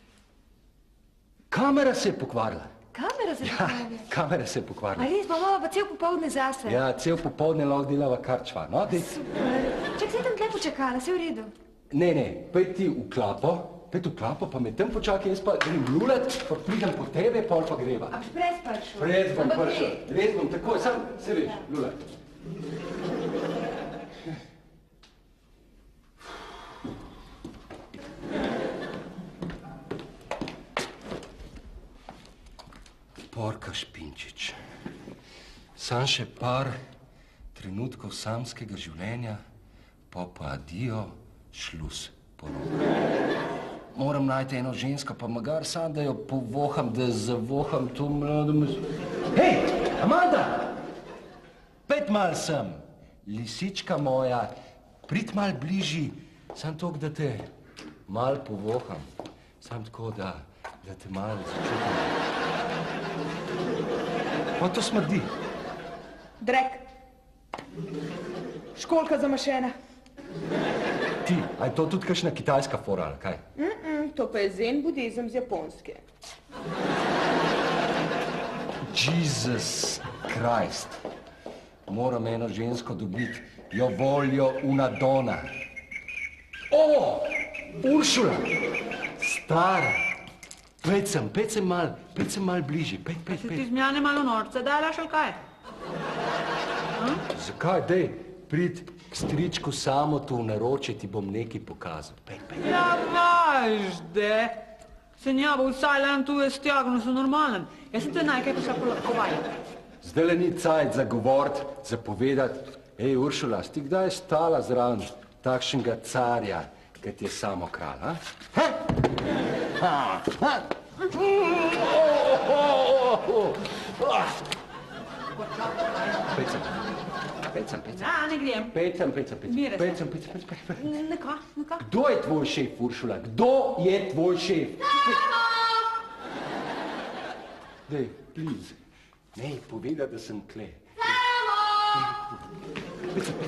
Kamera se je pokvarila. Kamera se je pokvarila? Ja, kamera se je pokvarila. A res, pa imamo pa cel popoldne zase. Ja, cel popoldne lahko delava kar čva, no? Super. Čak, se je tam tle počakala, se je v redu. Ne, pej ti v klapo, pa me tam počakaj, jaz pa grem lulat, pa pridem po tebe, pol pa greva. A boš pred prišel? Pred bom prišel, res bom takoj, sam se veš, lulat. Porka Špinčič. Sam še par trenutkov samskega življenja, pa adijo, šlus, poroka. Moram najti eno žensko, pa magar sam, da jo povoham, da zavoham to mlado Hej, Amanda! Pet mal sem, lisička moja, prid mal bliži, sam tok, da te mal povoham, sam tako, da te mal začutim. Pa to smrdi. Drek. Školka zamašena. Ti, a je to tudi kakšna kitajska fora, ali kaj? To pa je zen budizem z Japonske. Jesus Christ. Moram eno žensko dobiti, jo voljo una dona. O, Uršula, stara, pejt sem mal bližje, pejt. Se ti zmjane malo norce dalaš ali kaj? Zakaj, dej, prid k stričku Samotu v naročje, ti bom nekaj pokazal, pejt. Ja, važ, de. Se nja bo vsaj len tu je stjagno, so normalnem. Jaz sem te najkaj prišla pokovajati. Zdaj le ni cajt za govorit, za povedat, ej, Uršula, si ti kdaj stala zraven takšnega carja, kot je samo kralj, a? Pejt sem. Ja, ne grem. Pejt sem. Neka. Kdo je tvoj šef, Uršula? Kdo je tvoj šef? Dej, please. Ne, povedat, da sem tle. Pejt sem.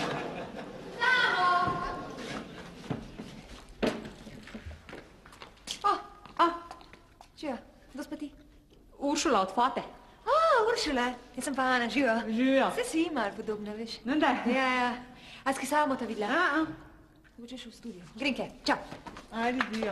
Čujo, kdo spa ti? Uršula od Fate. Uršula, jaz sem pa Ana, živo. Živo. Se si malo podobna, veš. Ne, da. Ja. A s ki samo ta videla? Mogoče še v studio. Grinke, čau. Ajde, dio.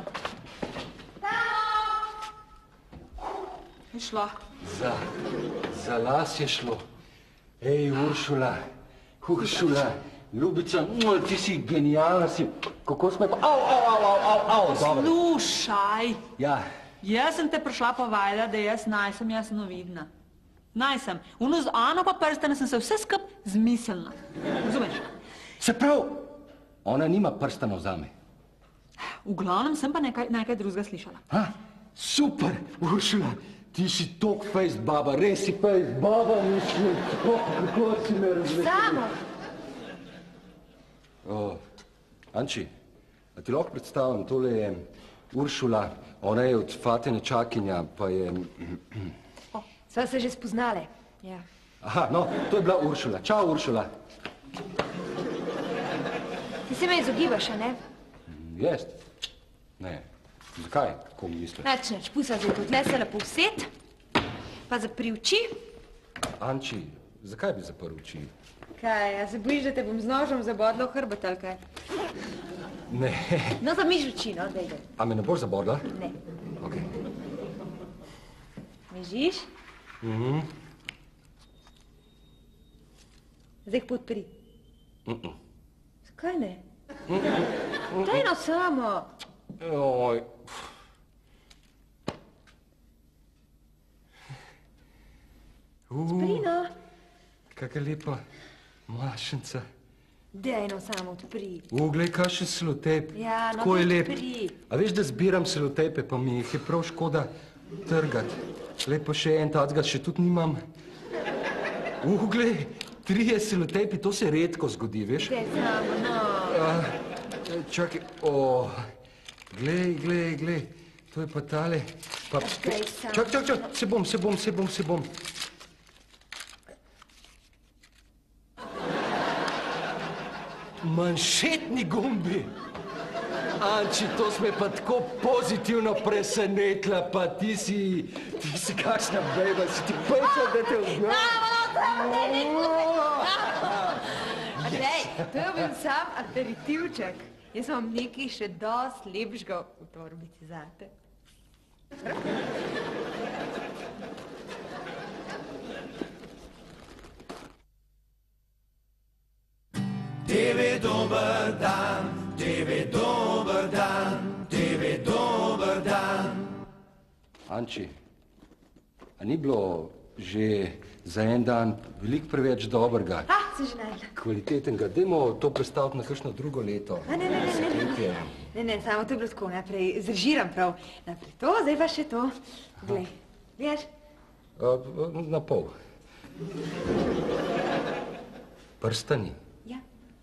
Je šla. Za las je šlo. Ej, Uršula, ljubica, ti si genialna, si, kako smo pa, au, dobro. Slušaj. Ja. Jaz sem te prišla povajala, da jaz jasnovidna. Najsem. Uno z Ano pa prstane sem se vse skup zmislila. Razumeš? Se prav, ona nima prstanov zame. V glavnem sem pa nekaj drugega slišala. Super, Uršula, ti si tok fejst baba, res si fejst baba, mislim, kako si me razveselila. Samo. Anči, a ti lahko predstavim, tole je Uršula, ona je od Fatine čakinja, pa je... Sva se že spoznale, ja. Aha, no, to je bila Uršula. Čau, Uršula. Ti se me izogibaš, a ne? Jaz? Ne. Zakaj? Kako misliš? Nič, pusa zdaj tudi. Le se lepo vset, pa zapri oči. Anči, zakaj bi zaprl oči? Kaj, a se bojiš, da te bom z nožem zabodla v hrbet, ali kaj? Ne. No, zamiš oči, no, dej. A me ne boš zabodla? Ne. Ok. Mižiš? Zdaj jih podpri. Zakaj ne? Daj no samo. Oj. Spri, no. Kaka lepa mašenca. Daj no samo odpri. Glej, kakšen selotejp. Ja, no, tako je lep. odpri. A veš, da zbiram selotejpe, pa mi jih je prav škoda trgati. Lepo še en tacga, še tudi nimam. Glej, 3 selotejpi, to se redko zgodi, veš? Daj samo, no. Čakaj, glej, to je pa tale. Čakaj, se bom. Manšetni gumbi. Anči, to sme pa tako pozitivno presenetila, pa ti si kakšna bejba, si ti prca, da te Dej, to je bil sam aperitivček. Jaz imam nekaj še dost lepšega v torbici zate. Tebi dober dan, tebi dober dan, tebi dober dan. Anči, a ni bilo že za en dan veliko preveč dobrega? Se že najdla. Kvalitetnega. Dajmo to predstaviti na kakšno drugo leto. Ne, samo to je bilo tako naprej. Zrežiram prav. Naprej to, zdaj pa še to. Glej, vidiš? Na pol. Prstani. Ja.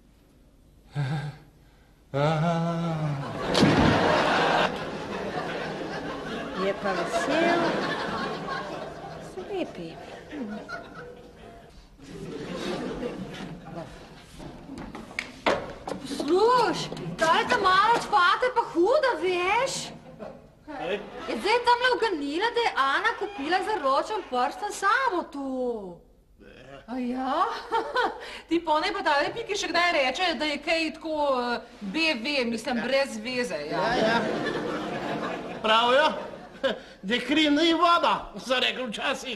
Je pa vesel. So lepi. Posluš, ta je ta mala od Fate pa huda, veš? Je zdaj tamle uganila, da je Ana kupila za ročen prstan samo tu. A ja? Ti pone pa tale Piki še kdaj reče, da je kaj tako BV, mislim, brez veze, ja. Ja. Pravijo, da kri ni voda, so rekli včasih.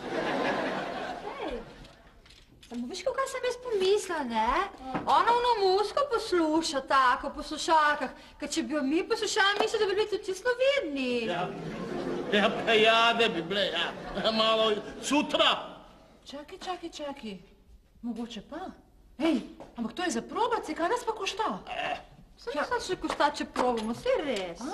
Samo veš, kaj sem jaz pomislila, ne? Ona ono muziko posluša tako, po slušalkah, ker če bi jo mi poslušali, mislim, da bi bili tudi čisto vidni. Ja, pa ja, da bi bile, ja. Malo sutra. Čakaj. Mogoče pa. Ej, ampak to je za probaci, kaj nas pa košta? Sem mislila, če košta, če probamo, saj res.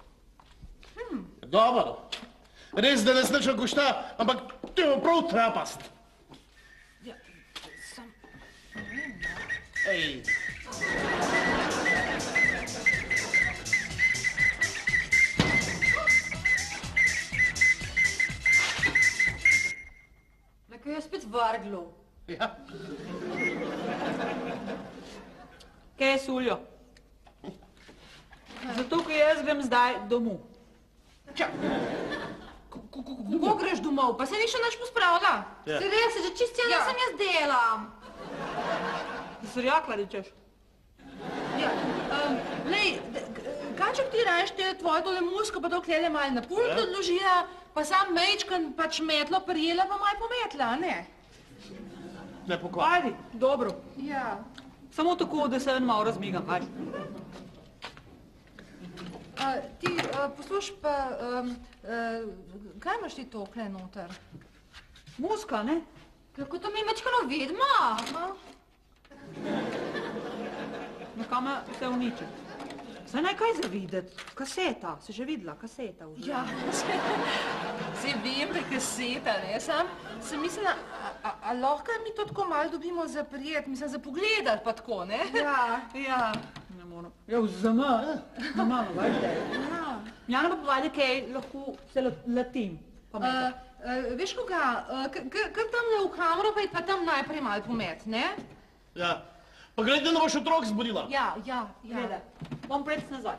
Dobro. Res, da nas nič ne košta, ampak to je prav trapast. Ja, sem... Ej. Nekaj je spet vrglo. Ja. Kaj je Suljo? Zato, ker jaz grem zdaj domov. Kako greš domov? Pa se ni še nič pospravila? Se res, že čisto celo sem jaz delam. Zrjakla rečeš? Ja, lej, kanček ti rajš te tvoje tole muziko, pa to klele malo na pult odložila, pa sam mejčkan pač metlo prijela, pa malo pometla, ne? Ne pokvari. Ajde, dobro. Ja. Samo tako, da se malo razmigam, ajde. Ti, posluš pa, kaj imaš ti tokle noter? Muzika, ne? Kako to mi mečkano vidimo? Nekame se uniči. Saj naj kaj za videti. Kaseta, si že videla, kaseta už. Ja, se vem, da je kaseta, ne? Sam sem mislila, a lahko mi to tako malo dobimo za prijet, mislim, za pogledat pa tako, ne? Ja. Ne moram. Ja, vzama. Mama, vajte. Ja. Jana pa povajde, kaj lahko se latim. Veš koga, kar tamle v kamero, pa tam najprej malo pomet, ne? Ja. Pa glede, da ne boš otrok zbudila. Ja. Glede, bom prec nazaj.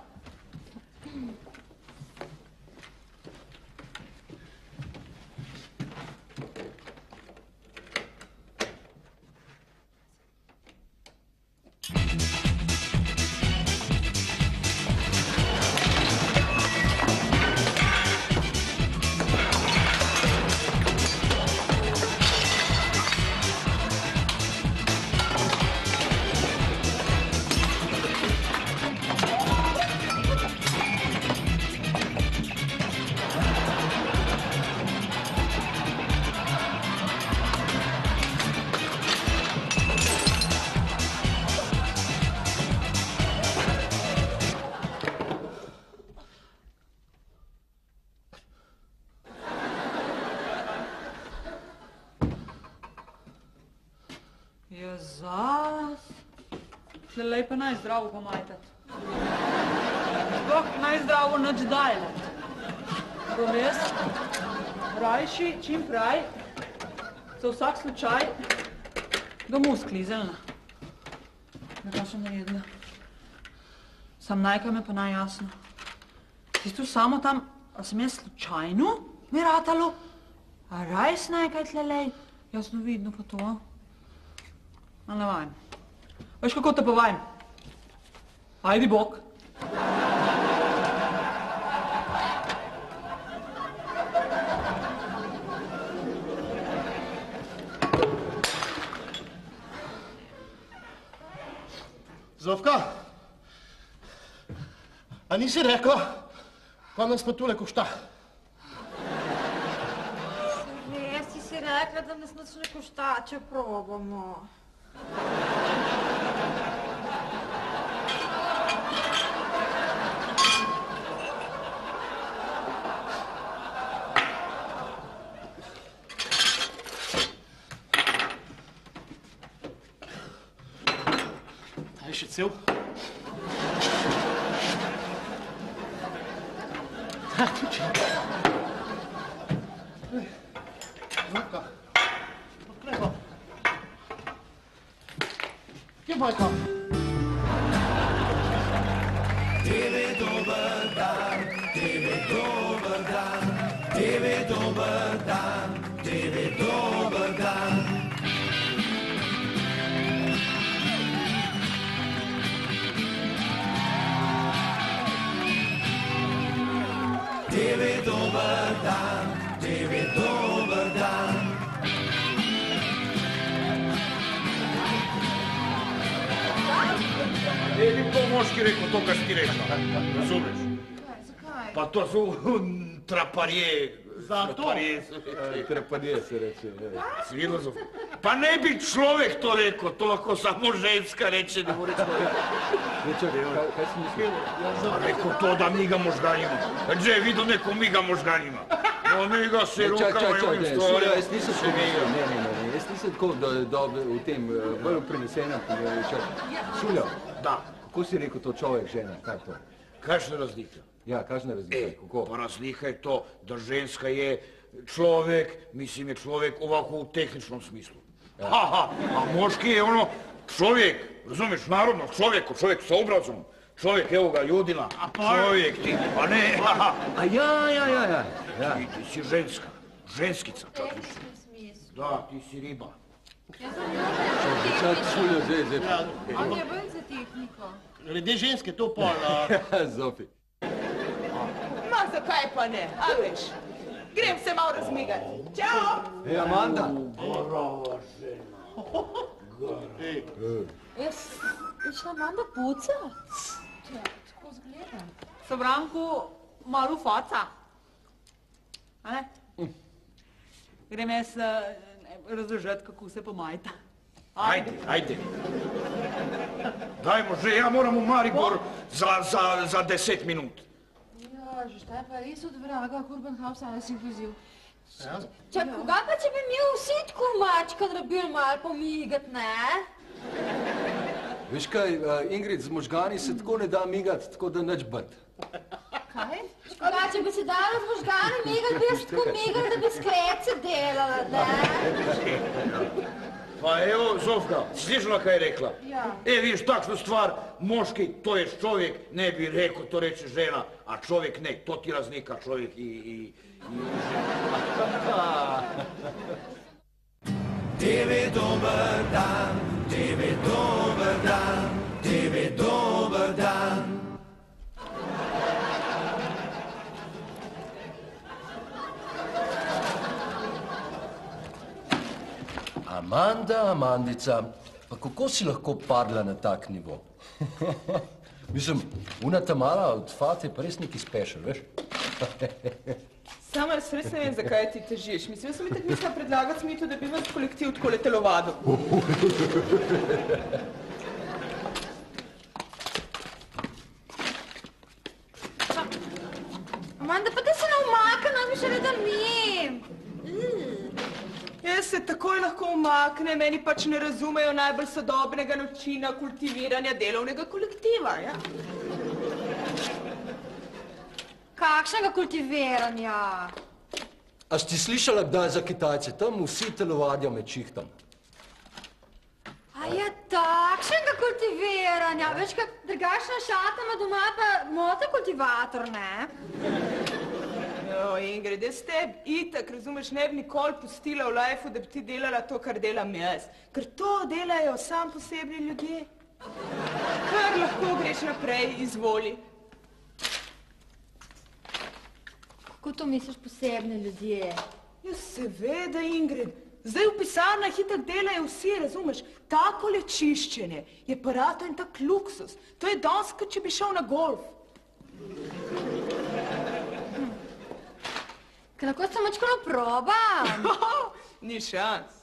Tlelej pa naj zdravo pomajtati. Sploh naj zdravo nič dajati. Bom jaz rajši, čim praj, za vsak slučaj, domov sklizeljna. Nekaj še naredila. Sam najkaj me pa najjasno. Si tu samo tam, a sem jaz slučajno mi ratalo, a rajs najkaj tlelej, jasno vidno pa to. A ne vajem. Veš, kako te povajam? Ajdi bok. Zofka, a nisi rekla, kaj nas pa tule košta? Res, ti si rekla, da nas nič ne košta, če probamo. Še cel. Zofka, odklepa. Kje pa je to? Tebe dober dan, tebe dober dan, tebe dober dan, tebe dober dan. Devi dober dan, Devi dober dan. Ne bi to moški rekel, to, kar si ti rekla. Razumeš? Zakaj? Pa to so traparje. Zato? Traparje se reče. Si videla, Zof? Pa ne bi človek to rekel, to lahko samo ženska reče, ne more človek. Kaj si mislil? Rekel to, da miga možganima. Že je videl neko miga možganima. No, miga se rukama i ovim stvarima. Jaz nisem tako mislil, ne, jaz nisem tako v tem, bolj prenesenem. Šuljo, kako si rekel to človek, žena, kaj to? Kakšna razlika? Ja, kakšna razlika, kako? Pa razlika je to, da ženska je človek, mislim je človek ovako v tehničnom smislu. A moški je ono čovjek, razumiješ, narodno, čovjek sa obrazom. Čovjek, evo ga, ljudina, čovjek ti, a ne, A ja. Ti si ženska, ženskica čak više. Da, ti si riba. Čak, Šuljo, zdaj. On je bolj za tehniko. Glede ženske, to pol. Zofi. Ma, zakaj pa ne, a veš? Grem se malo razmigat. Čao! Ej, Amanda! Gorova žena. Jaz Amanda puca? Tako zgleda. Sobranku malo faca. A ne? Grem jaz razložiti, kako se pomajta. Ajde. Dajmo že, ja moram v Maribor za 10 minut. Ja, že šta je pa res od vraga, Kurbenhaus, ali si vozil? Čak, koga pa če bi mi vsi tako mačka rabili malo pomigat, ne? Veš kaj, Ingrid, z možgani se tako ne da migati, tako da nič bit. Kaj? Koga, če bi se dalo z možgani migat, bi jaz tako migal, da bi skrece delala, ne? Pa evo, Zofka, slišala kaj je rekla? Ja. Vidiš, takšnu stvar, moški, to je čovjek, ne bi rekao, to reče žena, a čovjek ne, to ti razlika čovjek i žena. Devi dober dan, Devi dober dan, Devi dober dan. Amandica, pa kako si lahko padla na tak nivo? Mislim, una ta mala od Fate pa res neki special, veš? Samo jaz res ne vem, zakaj ti težiš. Mislim, jaz sem mi tako mislila predlagati Smitu, da bi vas kolektiv tako telovadil. Amanda, pa da se ne umakne, bi še reda mi. Jaz se takoj lahko umaknem, meni pač ne razumejo najbolj sodobnega načina kultiviranja delovnega kolektiva, ja? Kakšnega kultiviranja? A si slišala, kdaj za Kitajce? Tam vsi telovadijo med čihtom. A je takšnega kultiviranja? Veš, kak drugačna šata ima doma pa mota kultivator, ne? Jo, Ingrid, jaz tebi itak, razumeš, ne bi nikoli pustila v lajfu, da bi ti delala to, kar delam jaz. Ker to delajo sam posebni ljudje. Kar lahko greš naprej, izvoli. Kako to misliš posebni ljudje? Ja, seveda, Ingrid. Zdaj v pisarnah itak delajo vsi, razumeš? Takole čiščenje je pa rato en tak luksus. To je danes, kot če bi šel na golf. Kaj lahko samo mačkano probam? Ni šans.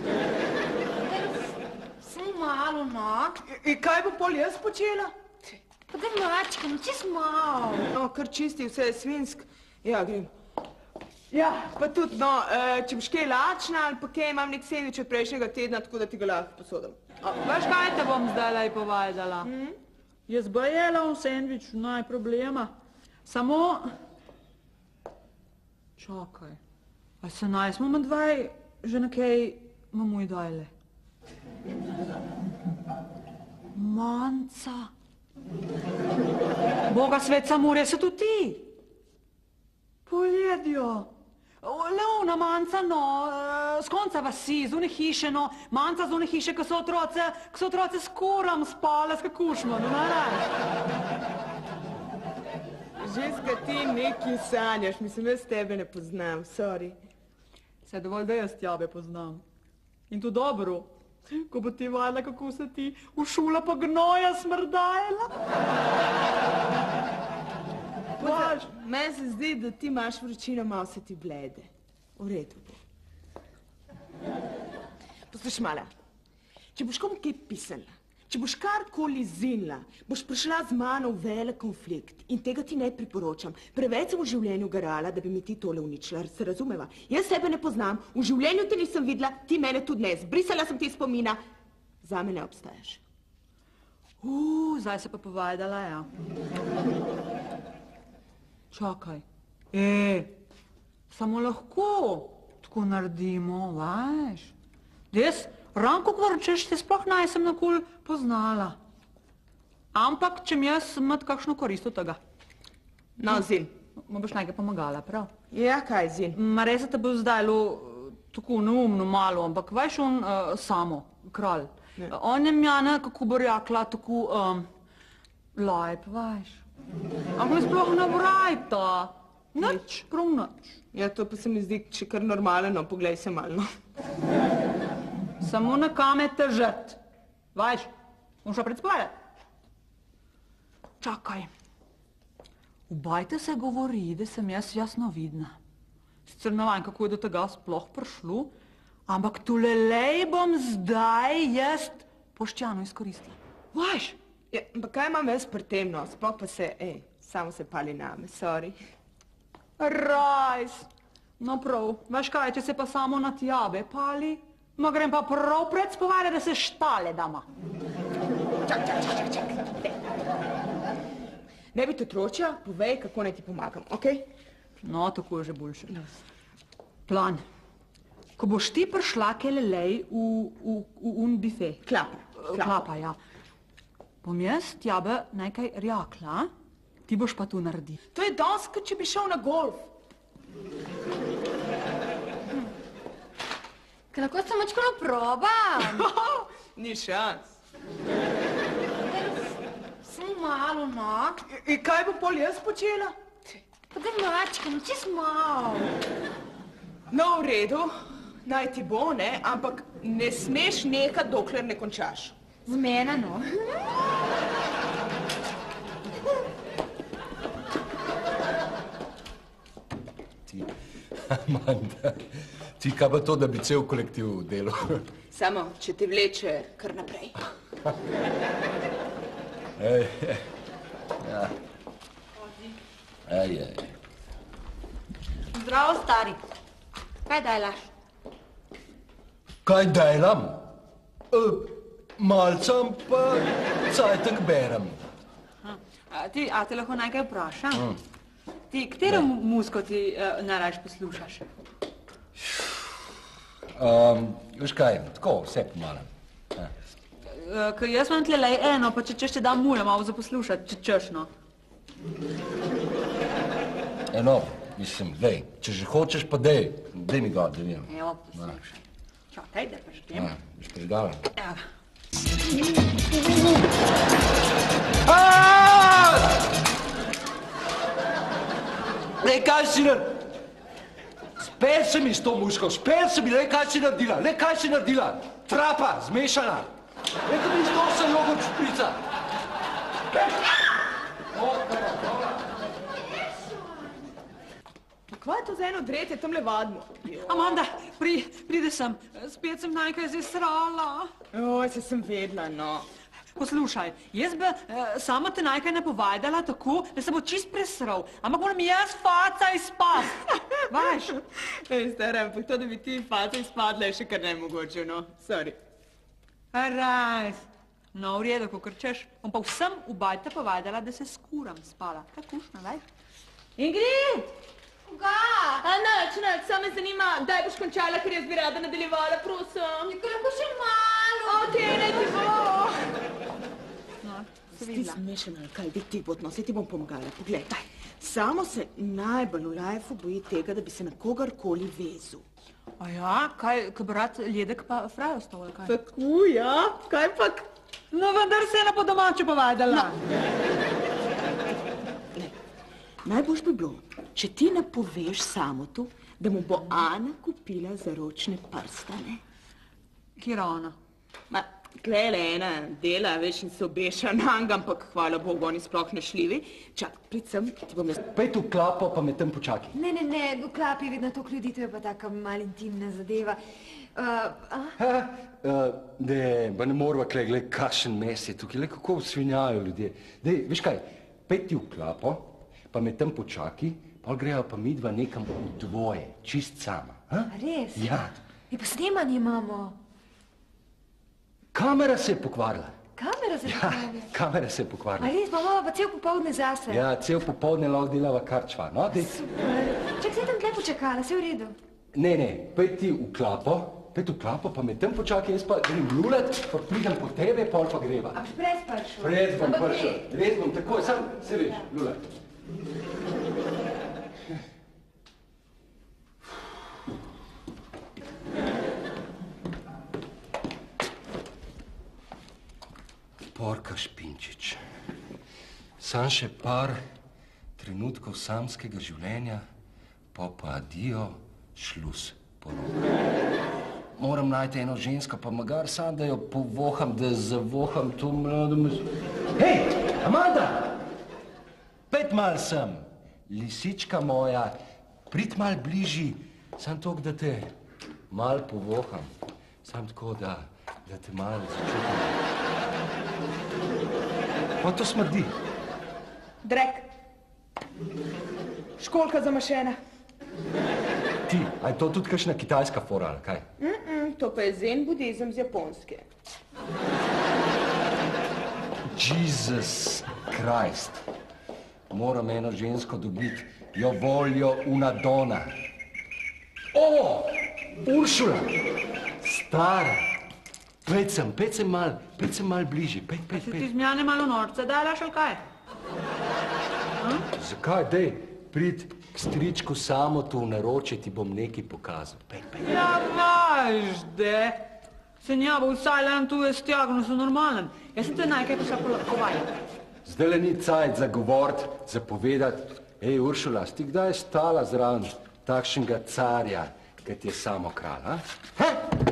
Samo malo, no. In kaj bo pol jaz počela? Pa da mačkano, čisto malo. No, kar čisti, vse je svinsk. Ja, grem. Ja, pa tudi, no, če boš kaj lačna ali pa kaj, imam nek sendvič od prejšnjega tedna, tako da ti ga lahko posodam. Veš, kaj te bom zdajlej povedala? Jaz bi jela v sendvič, naj problema. Samo... Čakaj, a se naj smo med dvaj že nekaj mamuj dajle? Manca. Boga svet Samure, se tudi ti? Poljedjo. Leona manca, no, z konca vasi, z one hiše, no, manca z one hiše, ko so otroce s kuram spale, s kakušmo, no, naraj. Ženska, ti nekaj sanjaš, mislim, jaz tebe ne poznam, sorry. Se dovolj, da jaz tebe poznam. In to dobro, ko bo ti vadila, kako se ti v šula pa gnoja smrdajala. Meni se zdi, da ti imaš vročino, malo se ti blede. V redu bo. Poslušaj, mala, če boš komu kaj pisala, če boš karkoli zinila, boš prišla z mano v velik konflikt in tega ti ne priporočam. Preveč sem v življenju garala, da bi mi ti tole uničila, se razumeva? Jaz tebe ne poznam, v življenju te nisem videla, ti mene tudi ne. Zbrisala sem ti spomina, zame ne obstajaš. Zdaj se pa povedala, ja. Čakaj. Samo lahko tako naredimo, veš? Jaz, Ranko Kvarčeš, te sploh najsem nakoli poznala. Ampak, če mi jaz imati kakšno korist od tega. No, Zin. Ma boš nekaj pomagala, prav? Ja, kaj, Zin? Ma res te bo zdaj tako neumno malo, ampak veš on samo, kralj. On je mjane, kako bo rekla, tako lajp, veš. Ampak sploh ne vrajp ta. Nič, prav nič. Ja, to pa se mi zdi še kar normalno, poglej se malo. Samo na kame težet. Veš, bom šla predspovedati. Čakaj. V bajte se govori, da sem jaz jasno vidna. Sicer ne vem, kako je do tega sploh prišlo, ampak tulelej bom zdaj jaz poščano izkoristila. Veš? Ja, pa kaj imam jaz pri tem, no? Sploh pa se, samo se pali name, sorry. Rajs. No prav, veš kaj, če se pa samo na tjabe pali, ma grem pa prav predspovedati, da se štale dama. Čak. Ne bi te tročila, povej, kako naj ti pomagam, okej? No, tako je že boljše. Plan. Ko boš ti prišla kelelej v un bife. Klapa, ja. Bom jaz tjabe nekaj rekla, ti boš pa tu naredil. To je danes, kot če bi šel na golf. Kaj lahko sem mačkano probam? Ni šans. Samo malo, no. In kaj bo pol jaz počela? Pa da mačkano, čist malo. No, v redu, naj ti bo, ne, ampak ne smeš nekat, dokler ne končaš. Z mene, no. Amanda, ti kaj pa to, da bi cel kolektiv delal? Samo, če te vleče kar naprej. Ja. Zdravo, stari. Kaj delaš? Kaj delam? Malcem pa cajtek berem. A te lahko nekaj vprašam? Ti, katero muziko ti najrajš poslušaš? Veš kaj, tako, vse pomalem. Ker jaz imam tlelej eno, pa če češ te dam mule malo za poslušati, če češ, no. Eno, mislim, dej, če že hočeš, pa dej mi ga, da vidim. Evo, poslušaj. Čakaj, da prižgem. Boš prižgala. Evo. Lej, kaj si Spel se mi s to muško, spel se mi, lej, kaj si naredila? Trapa, zmešana. Lej, kaj mi s to se jogurt šprica. Kva je to za eno dretje, tamle vadimo? Amanda, pride sem, spet sem najkaj zesrala. Oj, se sem vedela, no. Poslušaj, jaz bi sama te najkaj ne povedala tako, da se bo čist presral, ampak moram jaz faca izpast. Veš? Stara, ampak to, da bi ti faca izpadla, je še kar nemogoče, no. Sorry. Rajs. No, v redu, ko krčeš. Bom pa vsem v bajte povedala, da se skuram spala. Kakušna, veš? Ingrid! Koga? Nič, samo me zanima, kdaj boš končala, ker jaz bi rada nadaljevala, prosim. Nekaj lahko še malo. Okej, ne ti bo. Ti smešena, kaj ti potno, se ti bom pomagala. Poglej, samo se najbolj v lajfu boji tega, da bi se na kogarkoli vezil. A ja, kaj bi rad Ledek pa Fraj ostal, ali kaj? Tako, ja, kaj pa? No, vendar se je na po domače povedala. Najboljš bi bilo, če ti ne poveš Samotu, da mu bo Ana kupila zaročne prstane. Kjera Ana? Ma, tlele ena dela, veš, in se obeša nanga, ampak hvala Bogu, oni sploh nešljivi. Čak, pridem, ti bom jaz... Pejte v klapo, pa me tam počakaj. Ne, v klapi je vedno toliko ljudi, to je pa taka mal intimna zadeva. Ne, pa ne morava tle, gled, kakšen mes je tukaj, le kako svinjajo ljudje. Dej, veš kaj, pejte v klapo, pa me tam počakaj, pol grejo pa midva nekam v dvoje, čist sama. Res? Ja. Pa snemanje imamo. Kamera se je pokvarila. Kamera se je pokvarila? Kamera se je pokvarila. Res, pa imamo pa cel popoldne zase. Ja, cel popoldne lahko delava kar čva, no? Super. Čak, se tam tle počakala, se v redu. Ne, pej ti v klapo, pa me tam počakaj, jaz pa grem lulat, pa pridem po tebe, pol pa greva. A boš pred prišel? Pred bom prišel, res bom takoj, sam se veš, lulat. Porka Špinčič. Sam še par trenutkov samskega življenja, pa adijo, šlus, poroka. Moram najti eno žensko, pa magar sam, da jo povoham, da zavoham to mlado Hej, Amanda! Pet mal sem. Lisička moja, prid mal bližji, sam tok, da te mal povoham. Sam tako, da te mal začutim. Pa to smrdi. Drek. Školka zamašena. Ti, a je to tudi kakšna kitajska fora, ali kaj? To pa je zen budizem z Japonske. Jesus Christ. Moram eno žensko dobiti. Jo voljo una dona. O, Uršula. Stara. Pejt sem mal bližje. Pejt. Se ti zmjane malo norce dalaš, ali kaj? Zakaj? Dej, prid k stričku Samotu v naročje, ti bom nekaj pokazal. Pejt. Ja, važ, de. Se nja bo vsaj len tu je stjagno, so normalen. Jaz sem te najkaj pa povaja. Zdaj le ni cajt za govorit, za povedat. Ej, Uršula, si ti kdaj stala zraven takšnega carja, kot je samo kralj, ha?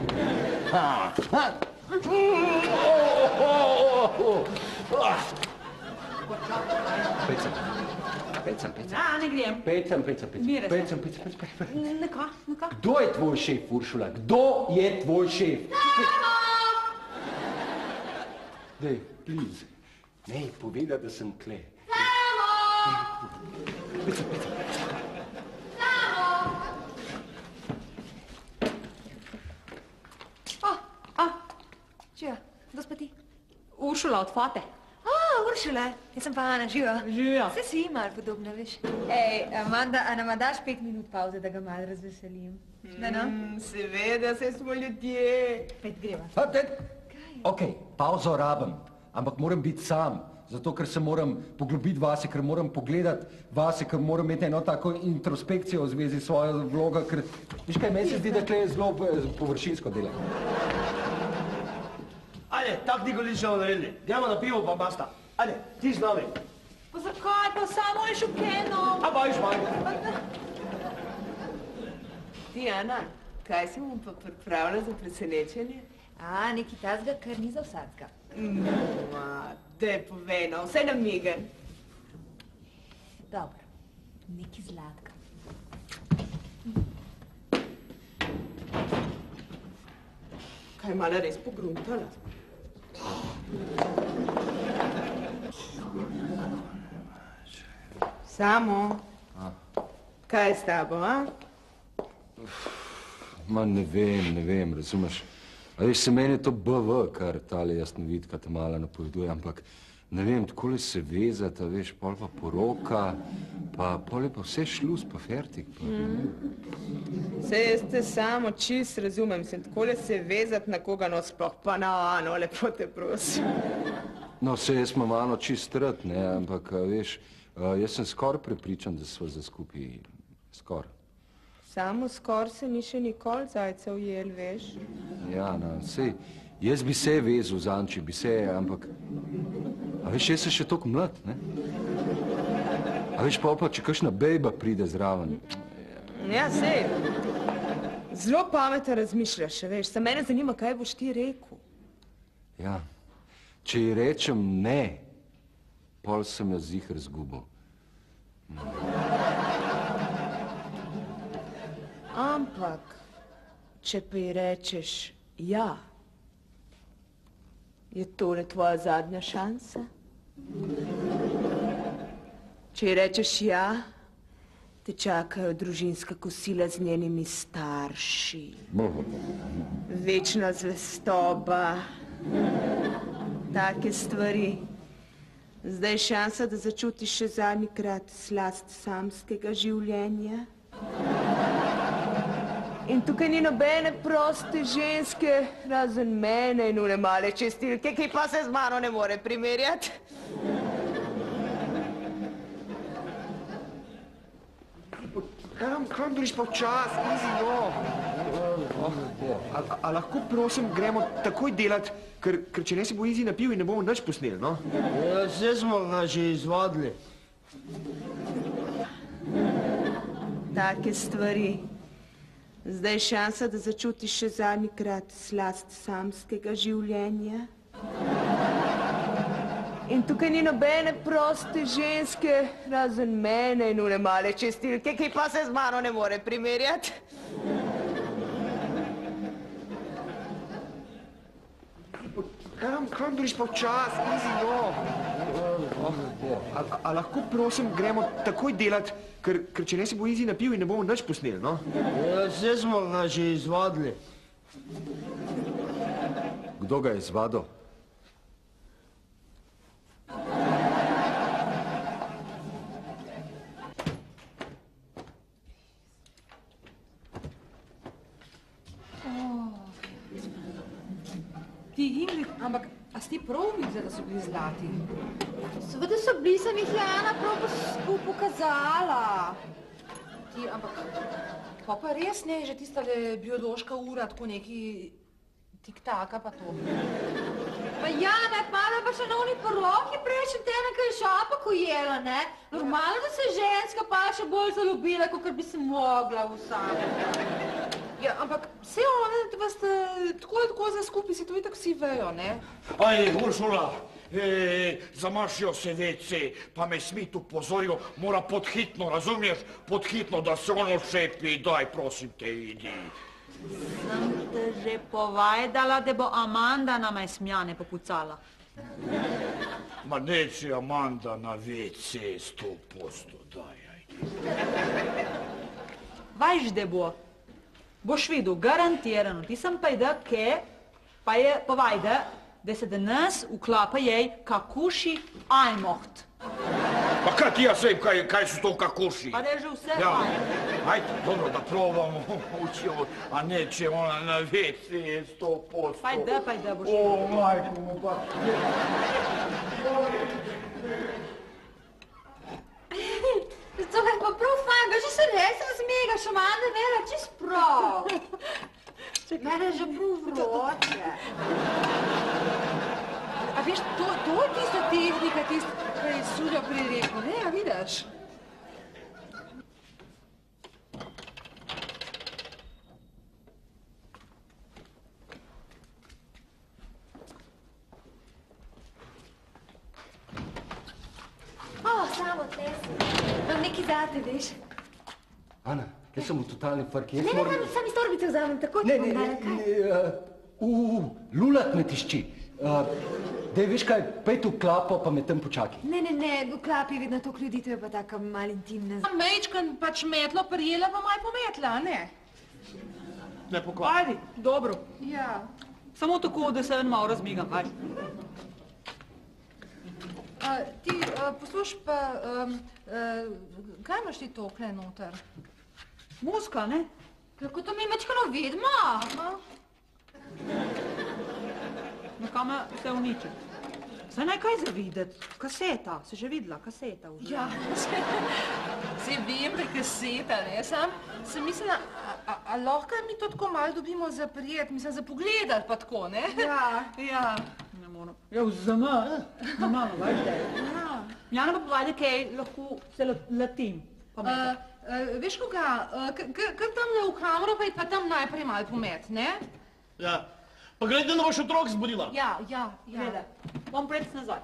Pejt sem. Ne grem. Pejt sem. Neka. Kdo je tvoj šef, Uršula? Kdo je tvoj šef? Dej, please. Ne, povedat, da sem tle. Pejt sem. Čuja, kdo spa ti? Uršula od Fate. Uršula, jaz sem pa Ana, živa. Živa. Se si malo podobna, veš. Ej, Amanda, a nama daš 5 minut pauze, da ga malo razveselim? Da, no? Seveda, se smo ljudje. Pet greva. Ok, pauzo rabim, ampak moram biti sam. Zato, ker se moram poglobiti vase, ker moram pogledati vase, ker moram imeti eno tako introspekcijo v zvezi s svojo vlogo, ker, viš kaj, meni se zdi, da tle je zelo površinsko delo. Ajde, tak niko niso naredili. Dajmo na pivo pa basta. Ajde, ti z nami. Pa zakaj pa samo je šokeno? A pa iš manj. Ti, Ana, kaj si mu pa pripravila za presenečenje? Nekaj tazga, kar ni za vsakega. Daj povej, no, vse namigen. Dobro, nekaj zlatka. Kaj je mala res pogruntala? Samo, kaj je s tabo, a? Ma ne vem, razumeš. A veš, se meni je to BV, kar tale jasnovidka ta mala napoveduje, ampak ne vem, takole se vezata, veš, pol pa poroka, pa pol je pa vse šlus, pa fertik. Se jaz te samo čist razumem, sem takole se vezat na koga, no sploh pa na Ano, lepo te prosim. No, se jaz imam Ano čist rad, ne, ampak veš, jaz sem skoraj prepričan, da sva za skupaj, skoraj. Samo skor se ni še nikoli zajca ujel, veš? Ja, no, sej, jaz bi se vezal z Anči, bi se, ampak, a veš, jaz sem še toliko mlad, ne? A veš, pa če kakšna bejba pride zraven. Ja, sej. Zelo pametno razmišljaš, veš. Sa mene zanima, kaj boš ti rekel. Ja, če ji rečem ne, pol sem jo ziher zgubil. Ampak, če pa ji rečeš ja, je tole tvoja zadnja šansa? Če ji rečeš ja, te čakajo družinska kosila z njenimi starši. Večna zvestoba. Take stvari. Zdaj je šansa, da začutiš še zadnjikrat slast samskega življenja. In tukaj ni nobene proste ženske, razen mene in une male čistilke, ki pa se z mano ne more primerjati. Kam greš počas, Izi, no? A lahko, prosim, gremo takoj delat, ker če ne se bo Izi napil in ne bomo nič posneli, no? Ja, vse smo ga že izvodili. Take stvari. Zdaj je šansa, da začutiš še zadnjikrat slast samskega življenja. In tukaj ni nobene proste ženske, razen mene in une male čistilke, ki pa se z mano ne more primerjati. Kam greš počas, Izi, no? A lahko, prosim, gremo takoj delat, ker če ne se bo Izi napil in ne bomo nič posneli, no? Ja, vse smo ga že izvodili. Kdo ga je izvadil? Ti, Ingrid, ampak a si ti prav videla, da so bili zlati? Seveda so bili, sem jih Jana prav pokazala. Ti, ampak pa res ne, že tista biološka ura, tako neki tik-taka pa to. Pa Jana, malo pa še na oni poroki prejšnji teden, kaj je šopako jela, ne? Normalno, da se ženska pa še bolj zaljubila, kakor bi se mogla vsame. Ja, ampak vse one, da ste tako za skupaj, si to itak vsi vejo, ne? Ajde, Uršula, zamašijo se WC, pa me Smit upozoril, mora podhitno, razumiješ, podhitno, da se ono šepi, daj, prosim te, idi. Sem te že povedala, da bo Amanda nama smjane popucala. Ma neće Amanda na WC 100%, daj, ajde. Veš, da bo? Boš videl, garantirano. Ti sem pa ide, pa je povajde, da se danes uklapa jej kakuši ajmoht. Pa kaj ti jaz vem, kaj su to kakuši? Pa da je že vse ja. fajn. Ajde, dobro, da probamo učivo, a neće ona na WC 100%. Pa ide, boš videl. O, majko mu pa. To je pa prav fajn, ga že se resno zmegaš, Amanda, Vera, čist prav. Mene je že prav vroče. A veš, to je tista tehnika, kar je Suljo prej rekel, ne, a vidiš? Samo tle si. Imam nekaj zate, veš? Ana, jaz sem v totalni farki. Ne, sam iz torbice vzamem, tako ti bom dala, kaj? Lulat me tišči. Dej, veš kaj, pej tu klapo, pa me tam počaki. Ne, v klapi je vedno toliko ljudi, to je pa taka mal intimna. Mejčkan pač metlo prijela, pa maj pometla, ne? Ne pokvaj. Ajde, dobro. Ja. Samo tako, da se malo razmigam, ajde. Ti, posluš pa, kaj imaš ti tokle noter? Muska, ne? Kako to mi mečkano vedma? No, kam se uniči? Zdaj naj kaj zavideti. Kaseta, si že videla, kaseta už. Ja, se vem, pri kaseta, ne, sem mislila, a lahko mi to tako malo dobimo za prijet, mislim, za pogledat pa tako, ne? Ja. Ne ono. Ja, vzama. Mama, vajte. Jana pa povajde, kaj lahko se latim. Veš koga, kar tamle v kamero, pa tam najprej malo pomet, ne? Ja, pa gledaj, da ne boš otrok zbudila. Ja. Gleda, bom prec nazaj.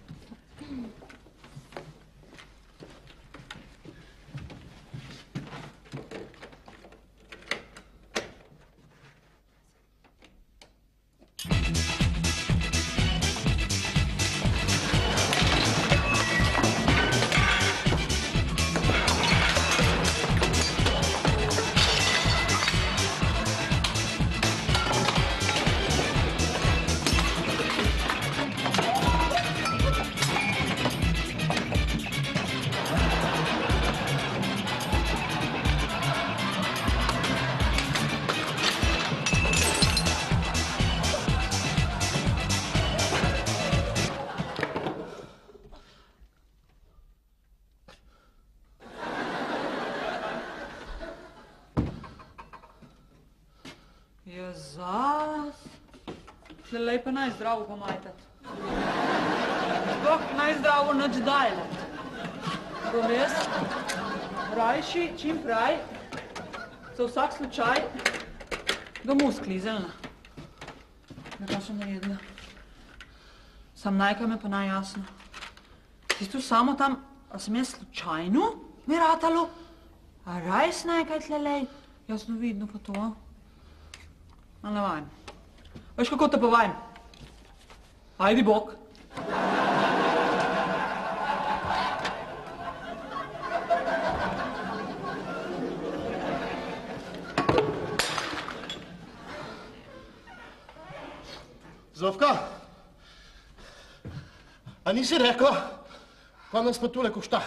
Tlelej pa najzdravo pomajtat. Sploh najzdravo nič dajlet. Bom jaz rajši, čim praj, za vsak slučaj, domov sklizelna. Nekaj še naredila. Sam najkaj me pa najjasno. Tisto samo tam, a sem jaz slučajno mi ratalo, a rajs najkaj tlelej, jasno vidno pa to. A ne vajem. Veš, kako te povajam? Ajdi bok. Zofka, a nisi rekla, pa nas pa tule košta?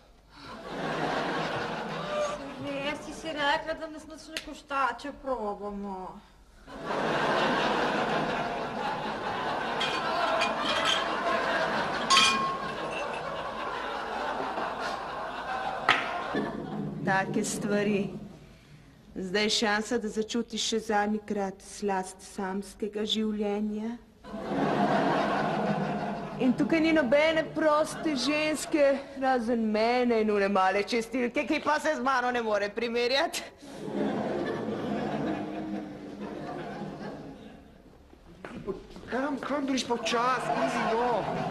Res, ti si rekla, da nas nič ne košta, če probamo. Take stvari. Zdaj je šansa, da začutiš še zadnjikrat slast samskega življenja. In tukaj ni nobene proste ženske, razen mene in une male čistilke, ki pa se z mano ne more primerjati. Kam greš pa včas, easy no.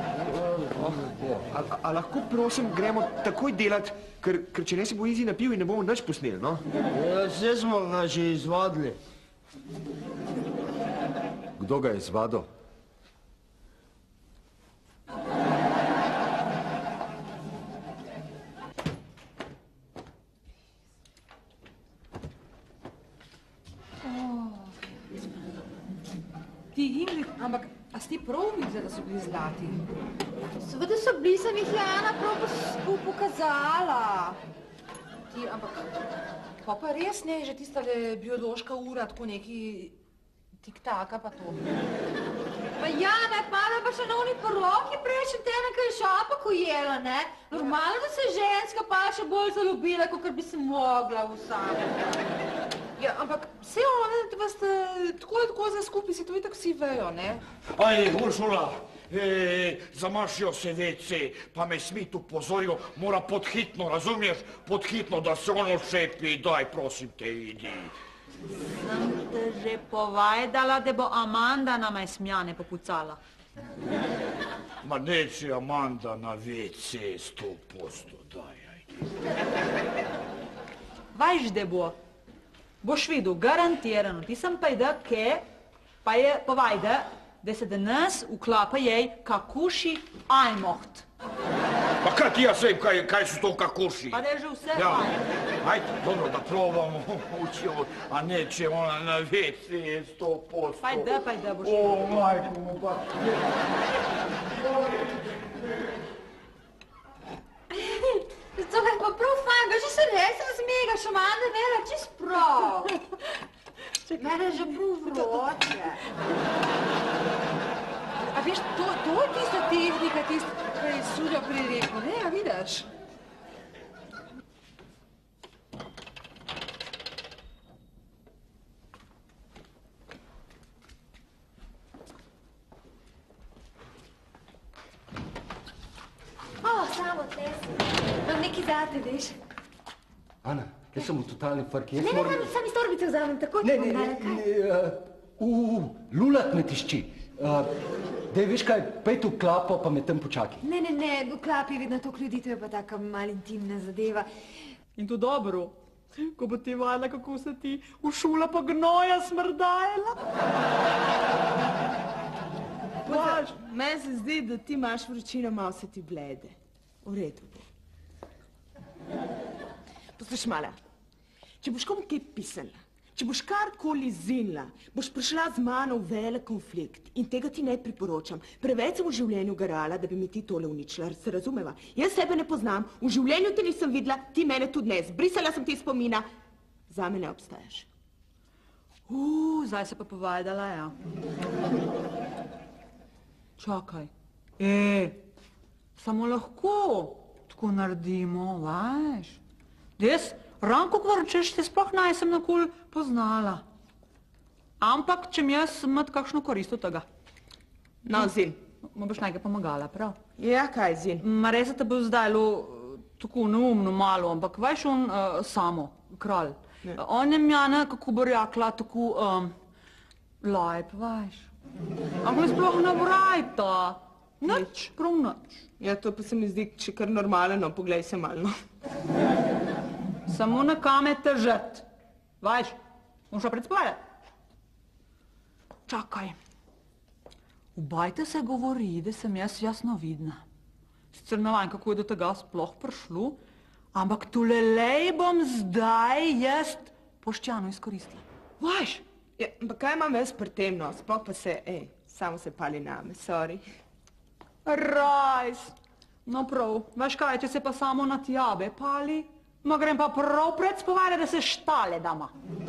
A lahko prosim gremo takoj delat, ker če ne se bo easy napil in ne bomo nič posneli, no? Ja, vse smo ga že izvadili. Kdo ga je izvadil? Ti, Ingrid, ampak a si ti prav mislila, da so bili zlati? Seveda so bili, sem jih Jana prav pokazala. Ti, ampak, pa res ne, že tista biološka ura, tako neki tik-taka pa to. Pa Jana, malo pa še na oni poroki prejšnji teden, kaj je šopako jela, ne? Normalno, da se ženska pa še bolj zaljubila, kakor bi se mogla vsame. Ja, ampak vse one, da ste tako za skupaj, si to itak vsi vejo, ne? Ajde, Uršula, zamašijo se WC, pa me Smit upozorio, mora podhitno, razumiješ, podhitno da se ono šepi, daj, prosim te, idi. Sem te že povedala, da bo Amanda nama smjane popucala. Ma neće Amanda na WC 100%, daj, ajde. Vajš, da bo. Boš videl, garantirano, ti sem pa ide, pa je povajde, da se danes uklapa jej kakuši ajmoht. Pa kaj ti jaz vem, kaj su to kakuši? Pa da je že vse ja. fajn. Ajde, dobro, da probamo, a neće ona na WC 100%. Pa ide, boš videl. O, majko mu pa. To je pa prav fajn, ga že se resno zmegaš, Amanda, vera, čist prav. Mene je že prav vroče. A veš, to je tista tehnika, kar je Suljo prej rekel, ne, a vidiš? zate, veš. Ana, jaz sem v totalni frki. Ne, sam iz torbice vzamem, tako ti bom dala, kaj? Lulat me tišči. Dej, veš kaj, pejte v klapo, pa me tam počakaj. Ne, v klapi je vedno toliko ljudi, to je pa taka mal intimna zadeva. In to dobro, ko bo ti vajala, kako se ti v šula pa gnoja smrdajala. Meni se zdi, da ti imaš vročino, malo se ti blede. V redu bo. Poslušaj, mala, če boš komu kaj pisala, če boš karkoli zinila, boš prišla z mano v velik konflikt in tega ti ne priporočam. Preveč sem v življenju garala, da bi mi ti tole uničila, se razumeva? Jaz sebe ne poznam, v življenju te nisem videla, ti mene tudi ne. Zbrisala sem ti spomina, zame ne obstaješ. Zdaj se pa povedala, ja. Čakaj. Samo lahko tako naredimo, veš? Jaz, Ranko Kvarčeš, te sploh najsem nakol poznala. Ampak, če mi jaz imati kakšno korist od tega. No, Zin. Ma boš nekaj pomagala, prav? Ja, kaj, Zin? Ma res te bo zdajlo tako neumno malo, ampak veš on samo, kralj. On je mjane, kako bo rekla, tako lajp, veš. Ampak sploh ne vrajta. Nič, prav nič. Ja, to pa se mi zdi še kar normalno, poglej se malo. Samo na kame težet. Veš, bom šla predspodati. Čakaj. V bajte se govori, da sem jaz jasno vidna. Sicer ne vem, kako je do tega sploh prišlo, ampak tulelej bom zdaj jaz poščano izkoristila. Veš? Ja, pa kaj imam jaz pri tem, no? Sploh pa se, samo se pali name, sorry. Rajs. No prav, veš kaj, če se pa samo na tjabe pali, ma grem pa prav predspovarjati, da se štale dama.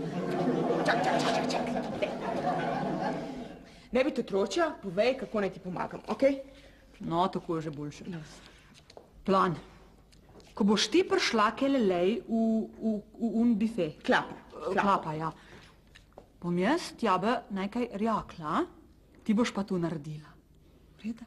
Čak. Ne bi te tročila, povej, kako naj ti pomagam, okej? No, tako je že boljše. Plan. Ko boš ti prišla kelelej v un bife. Klapa, ja. Bom jaz tjabe nekaj rekla, ti boš pa to naredila. Vrede?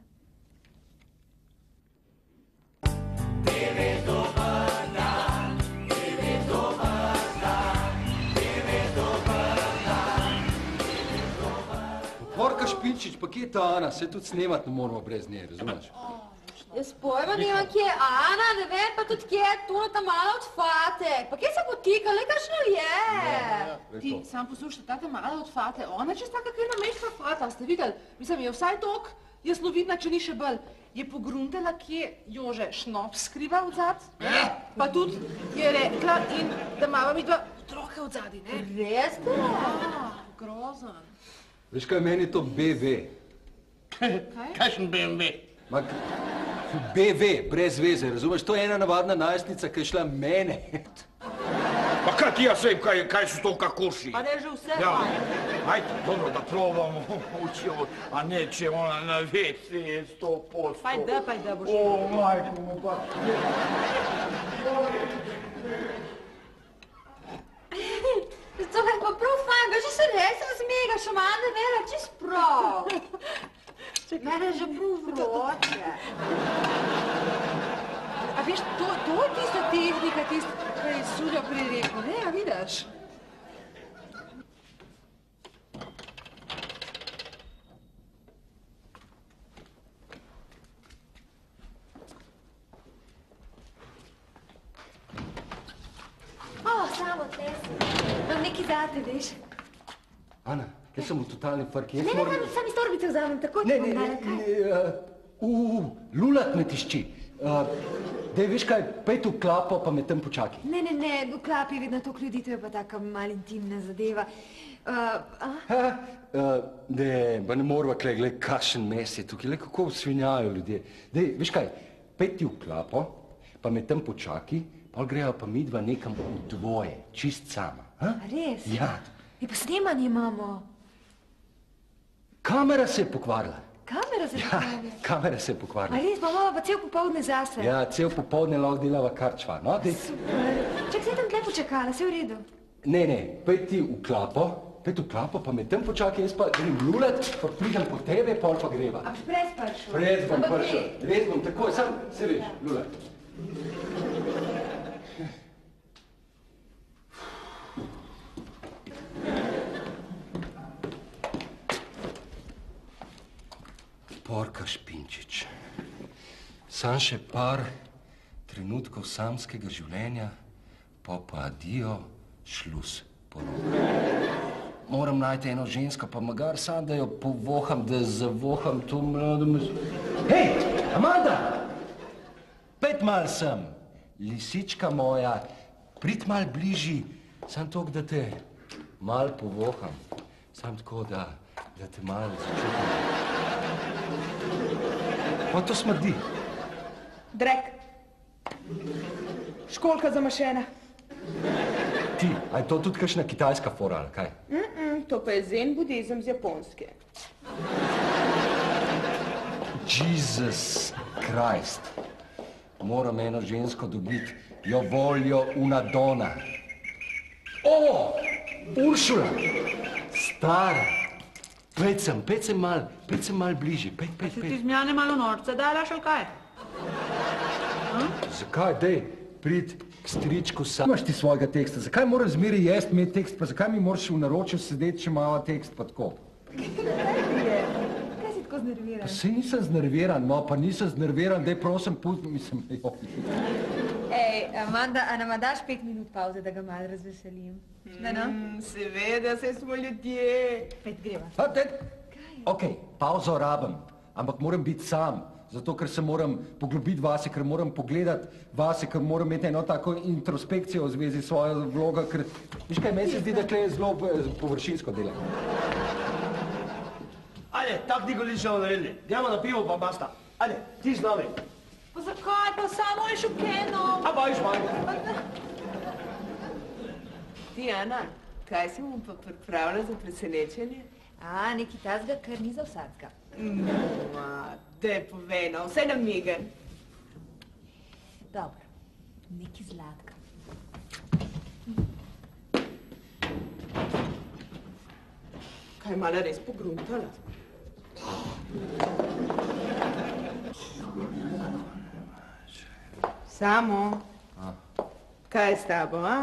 Porka Špinčič, pa kje je ta Ana? Se tudi snemat ne moramo brez nje, razumeš? Jaz pojma nimam, kje je Ana, ne vem pa tudi, kje je Toneta mala od Fate. Pa kje se potika, le kakšno je? Ti, sam poslušaj, tate mala od Fate, ona je čez taka kjerna meška Fata, ste videli? Mislim, je vsaj tok jasnovidna, če ni še bolj. Je pogruntala, kje Jože šnop skriva odzad, pa tudi je rekla, in da imava mi dva otroka odzadi, ne? Res? Grozan. Veš kaj, meni je to BV. Kaj? Kakšen BMW? BV, brez veze, razumeš? To je ena navadna najstnica, ki je šla mene. Pa kaj ti jaz vem, kaj so to kakoši? Pa da je že vse ja. Ajde, dobro, da probamo učio, a ne če ona na WC 100%. Pajde, boš. O, majko mu pa. To je pa prav fajn, veš, se res razmega, še manj ne vera, čist prav. Mene je že prav vroče. A veš, to je tista tehnika, tista, kaj je Suljo prirekel, ne, a vidiš? Samo tle si. Imam nekaj zate, veš. Ana, jaz sem v totalni frki. Ne, sam iz torbice vzamem, tako ti bom dala, kaj? Lulat me tišči. Dej, veš kaj, pejte v klapo, pa me tam počakaj. Ne, v klapi je vedno toliko ljudi, to je pa taka mal intimna zadeva. Ne, pa ne morava klej, glej, kakšen mes je tukaj, glej, kako svinjajo ljudje. Dej, veš kaj, pejte v klapo, pa me tam počakaj, pa grejo pa midva nekam v dvoje, čist sama. Res? Ja. Pa snemanje imamo. Kamera se je pokvarila. Kamera se je pokvarila? Ja, kamera se je pokvarila. A res, pa imamo pa cel popoldne zase. Ja, cel popoldne lahko delava karčva, no? Super. Čak, se je tam tle počakala, se je v redu. Ne, pej ti v klapo, pa me tam počakaj, jaz pa grem lulat, pa pridem po tebe, pol pa greva. A pred prišel? Pred bom prišel, res bom takoj, sam se veš, lulat. Sam še par trenutkov samskega življenja, pa adijo, šlus, poroka. Moram najti eno žensko, pa magar sam, da jo povoham, da zavoham to mlado Hej, Amanda! Pet mal sem, lisička moja, prid mal bližji, sam toliko, da te mal povoham. Sam tako, da te mal začutim. Pa to smrdi. Drek. Školka zamašena. Ti, a je to tudi kakšna kitajska fora, ali kaj? To pa je zen budizem z Japonske. Jesus Christ. Moram eno žensko dobiti, jo voljo una dona. O, Uršula, stara. Pet sem mal bližje, pet. Si ti z mjane malo norce dalaš, ali kaj? Zakaj, dej, prid k stričku sam. Imaš ti svojega teksta, zakaj moram zmeri jest imeti tekst, pa zakaj mi moraš v naročju sedeti, če imava tekst, pa tako? Kaj si tako znerviran? Pa saj nisem znerviran, no, pa nisem znerviran, dej prosim, mislim, Ej, Amanda, a nama daš 5 minut pauze, da ga malo razveselim? Seveda, saj smo ljudje. Pet greva. Okej, pauzo rabim, ampak moram biti sam. Zato, ker se moram poglobiti vase, ker moram pogledati vase, ker moram imeti eno tako introspekcijo v zvezi s svojo vlogo, ker, viš kaj, meni se zdi, da tle je zelo površinsko delo. Ajde, tak niko nismo naredili. Dajmo na pivo pa basta. Ajde, ti z nami. Pa zakaj? Pa samo je šokeno. A pa iš manj. Ti, Ana, kaj si mu pa pripravila za presenečenje? A, nekaj tazga, kar ni za vsakega. Daj povej, no, vse namigen. Dobro, nekaj zlatka. Kaj je mala res pogruntala? Samo, kaj je s tabo, a?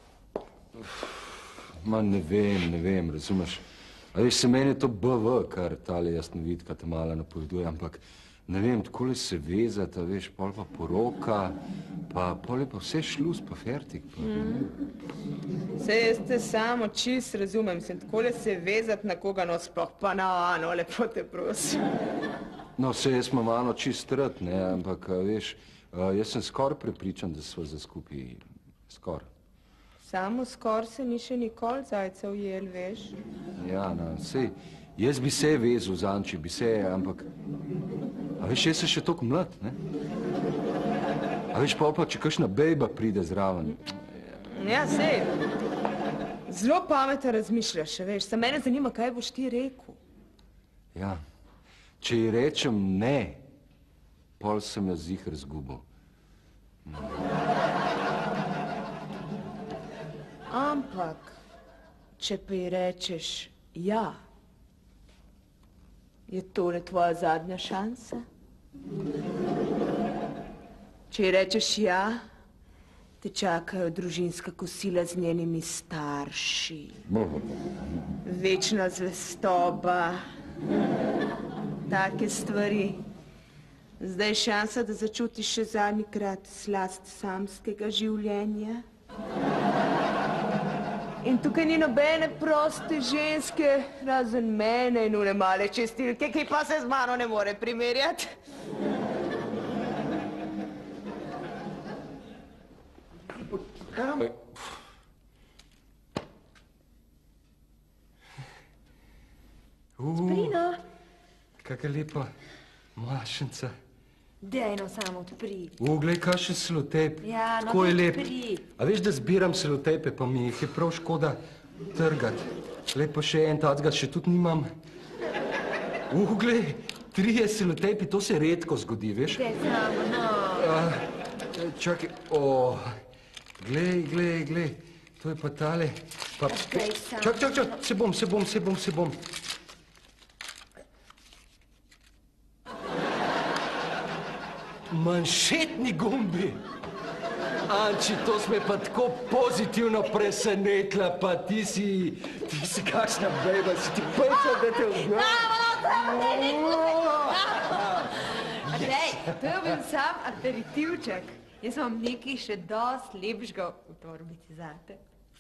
Ma ne vem, razumeš. A veš, se meni je to BV, kar tale jasnovidka te mala napoveduje, ampak ne vem, takole se vezati, a veš, pol pa poroka, pa pol je pa vse šlus, pa fertik. Saj jaz te samo čist razumem, sem takole se vezati na koga, no sploh pa na Ano, lepo te prosim. No, saj jaz imam Ano čist rad, ne, ampak veš, jaz sem skoraj prepričan, da sva za skupaj, skoraj. Samo skor se ni še nikoli zajca ujel, veš? Ja, no, sej, jaz bi se vezal z Anči, bi se, ampak, a veš, jaz sem še toliko mlad, ne? A veš, pa če kakšna bejba pride zraven. Ja, sej, zelo pametno razmišljaš, veš, sa mene zanima, kaj boš ti rekel. Ja, če ji rečem ne, pol sem jo ziher zgubil. Ampak, če pa ji rečeš ja, je tole tvoja zadnja šansa? Če ji rečeš ja, te čakajo družinska kosila z njenimi starši. Večna zvestoba, take stvari. Zdaj je šansa, da začutiš še zadnjikrat slast samskega življenja. In tukaj ni nobene proste ženske, razen mene in une male čistilke, ki pa se z mano ne more primerjati. Sprino. Kaka lepa mašnica. Dej no samo odpri. Glej, kakšen selotejp. Ja, no tako je lep. odpri. A veš, da zbiram selotejpe, pa mi jih je prav škoda trgati. Glej, pa še en tacga še tudi nimam. Glej, 3 selotejpi, to se redko zgodi, veš? Dej samo, no. Čakaj, glej, to je pa tale. Dej samo. Čak, se bom. Manšetni gumbi. Anči, to sme pa tako pozitivno presenetila, pa ti si kakšna bejba, si ti pejca, da te vzgledam. Dej, To je bil sam aperitivček. Jaz imam nekaj še dosti lepšega v torbici zate.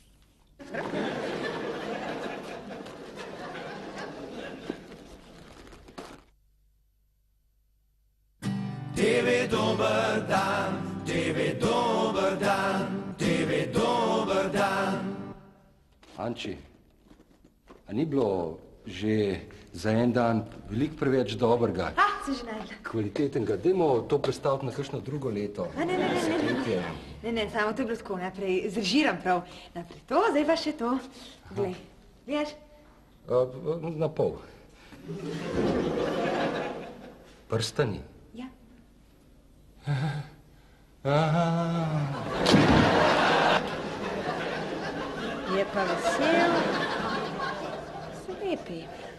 TV dober dan, TV dober dan, TV dober dan. Anči, a ni bilo že za en dan veliko preveč dobrega? Sem že najdla. Kvalitetnega. Dajmo to predstaviti na kakšno drugo leto. Ne, samo to je bilo tako, najprej zrežiram prav. Najprej to, zdaj pa še to. Glej, vidiš? Na pol. Prstani. Ja. Je pa vesel. So lepi.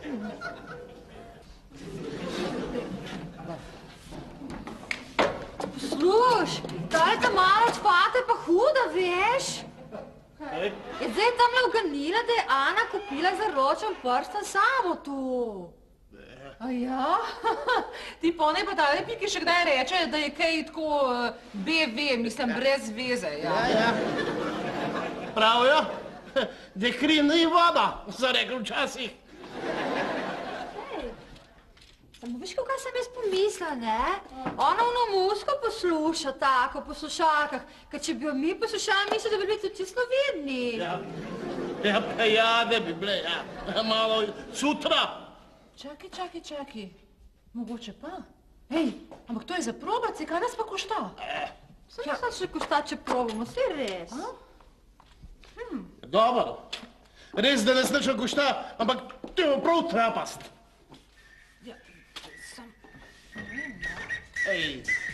Posluš, daj ta malo odpate pa huda, veš? Je zdaj tamle uganila, da je Ana kupila za ročen prstan samo tu. A ja? Ti pa ne pa dale Piki še kdaj reče, da je kaj tako BV, mislim, brez veze, ja. Ja. Pravijo, da kri ni voda, so rekli včasih. Samo veš, kaj sem jaz pomisla, ne? Ona ono muziko posluša tako, po slušalkah, ker če bi jo mi poslušali, misli, da bi bili tudi čisto vidni. Ja, pa ja, da bi bile, ja. Malo sutra. Čakaj. Mogoče pa. Ej, ampak to je za probaci, kaj nas pa košta? Sem ja še košta, če probamo, vse res. Dobro. Res, da nas nič ne košta, ampak to je prav trapast. Ja, sem... Ej.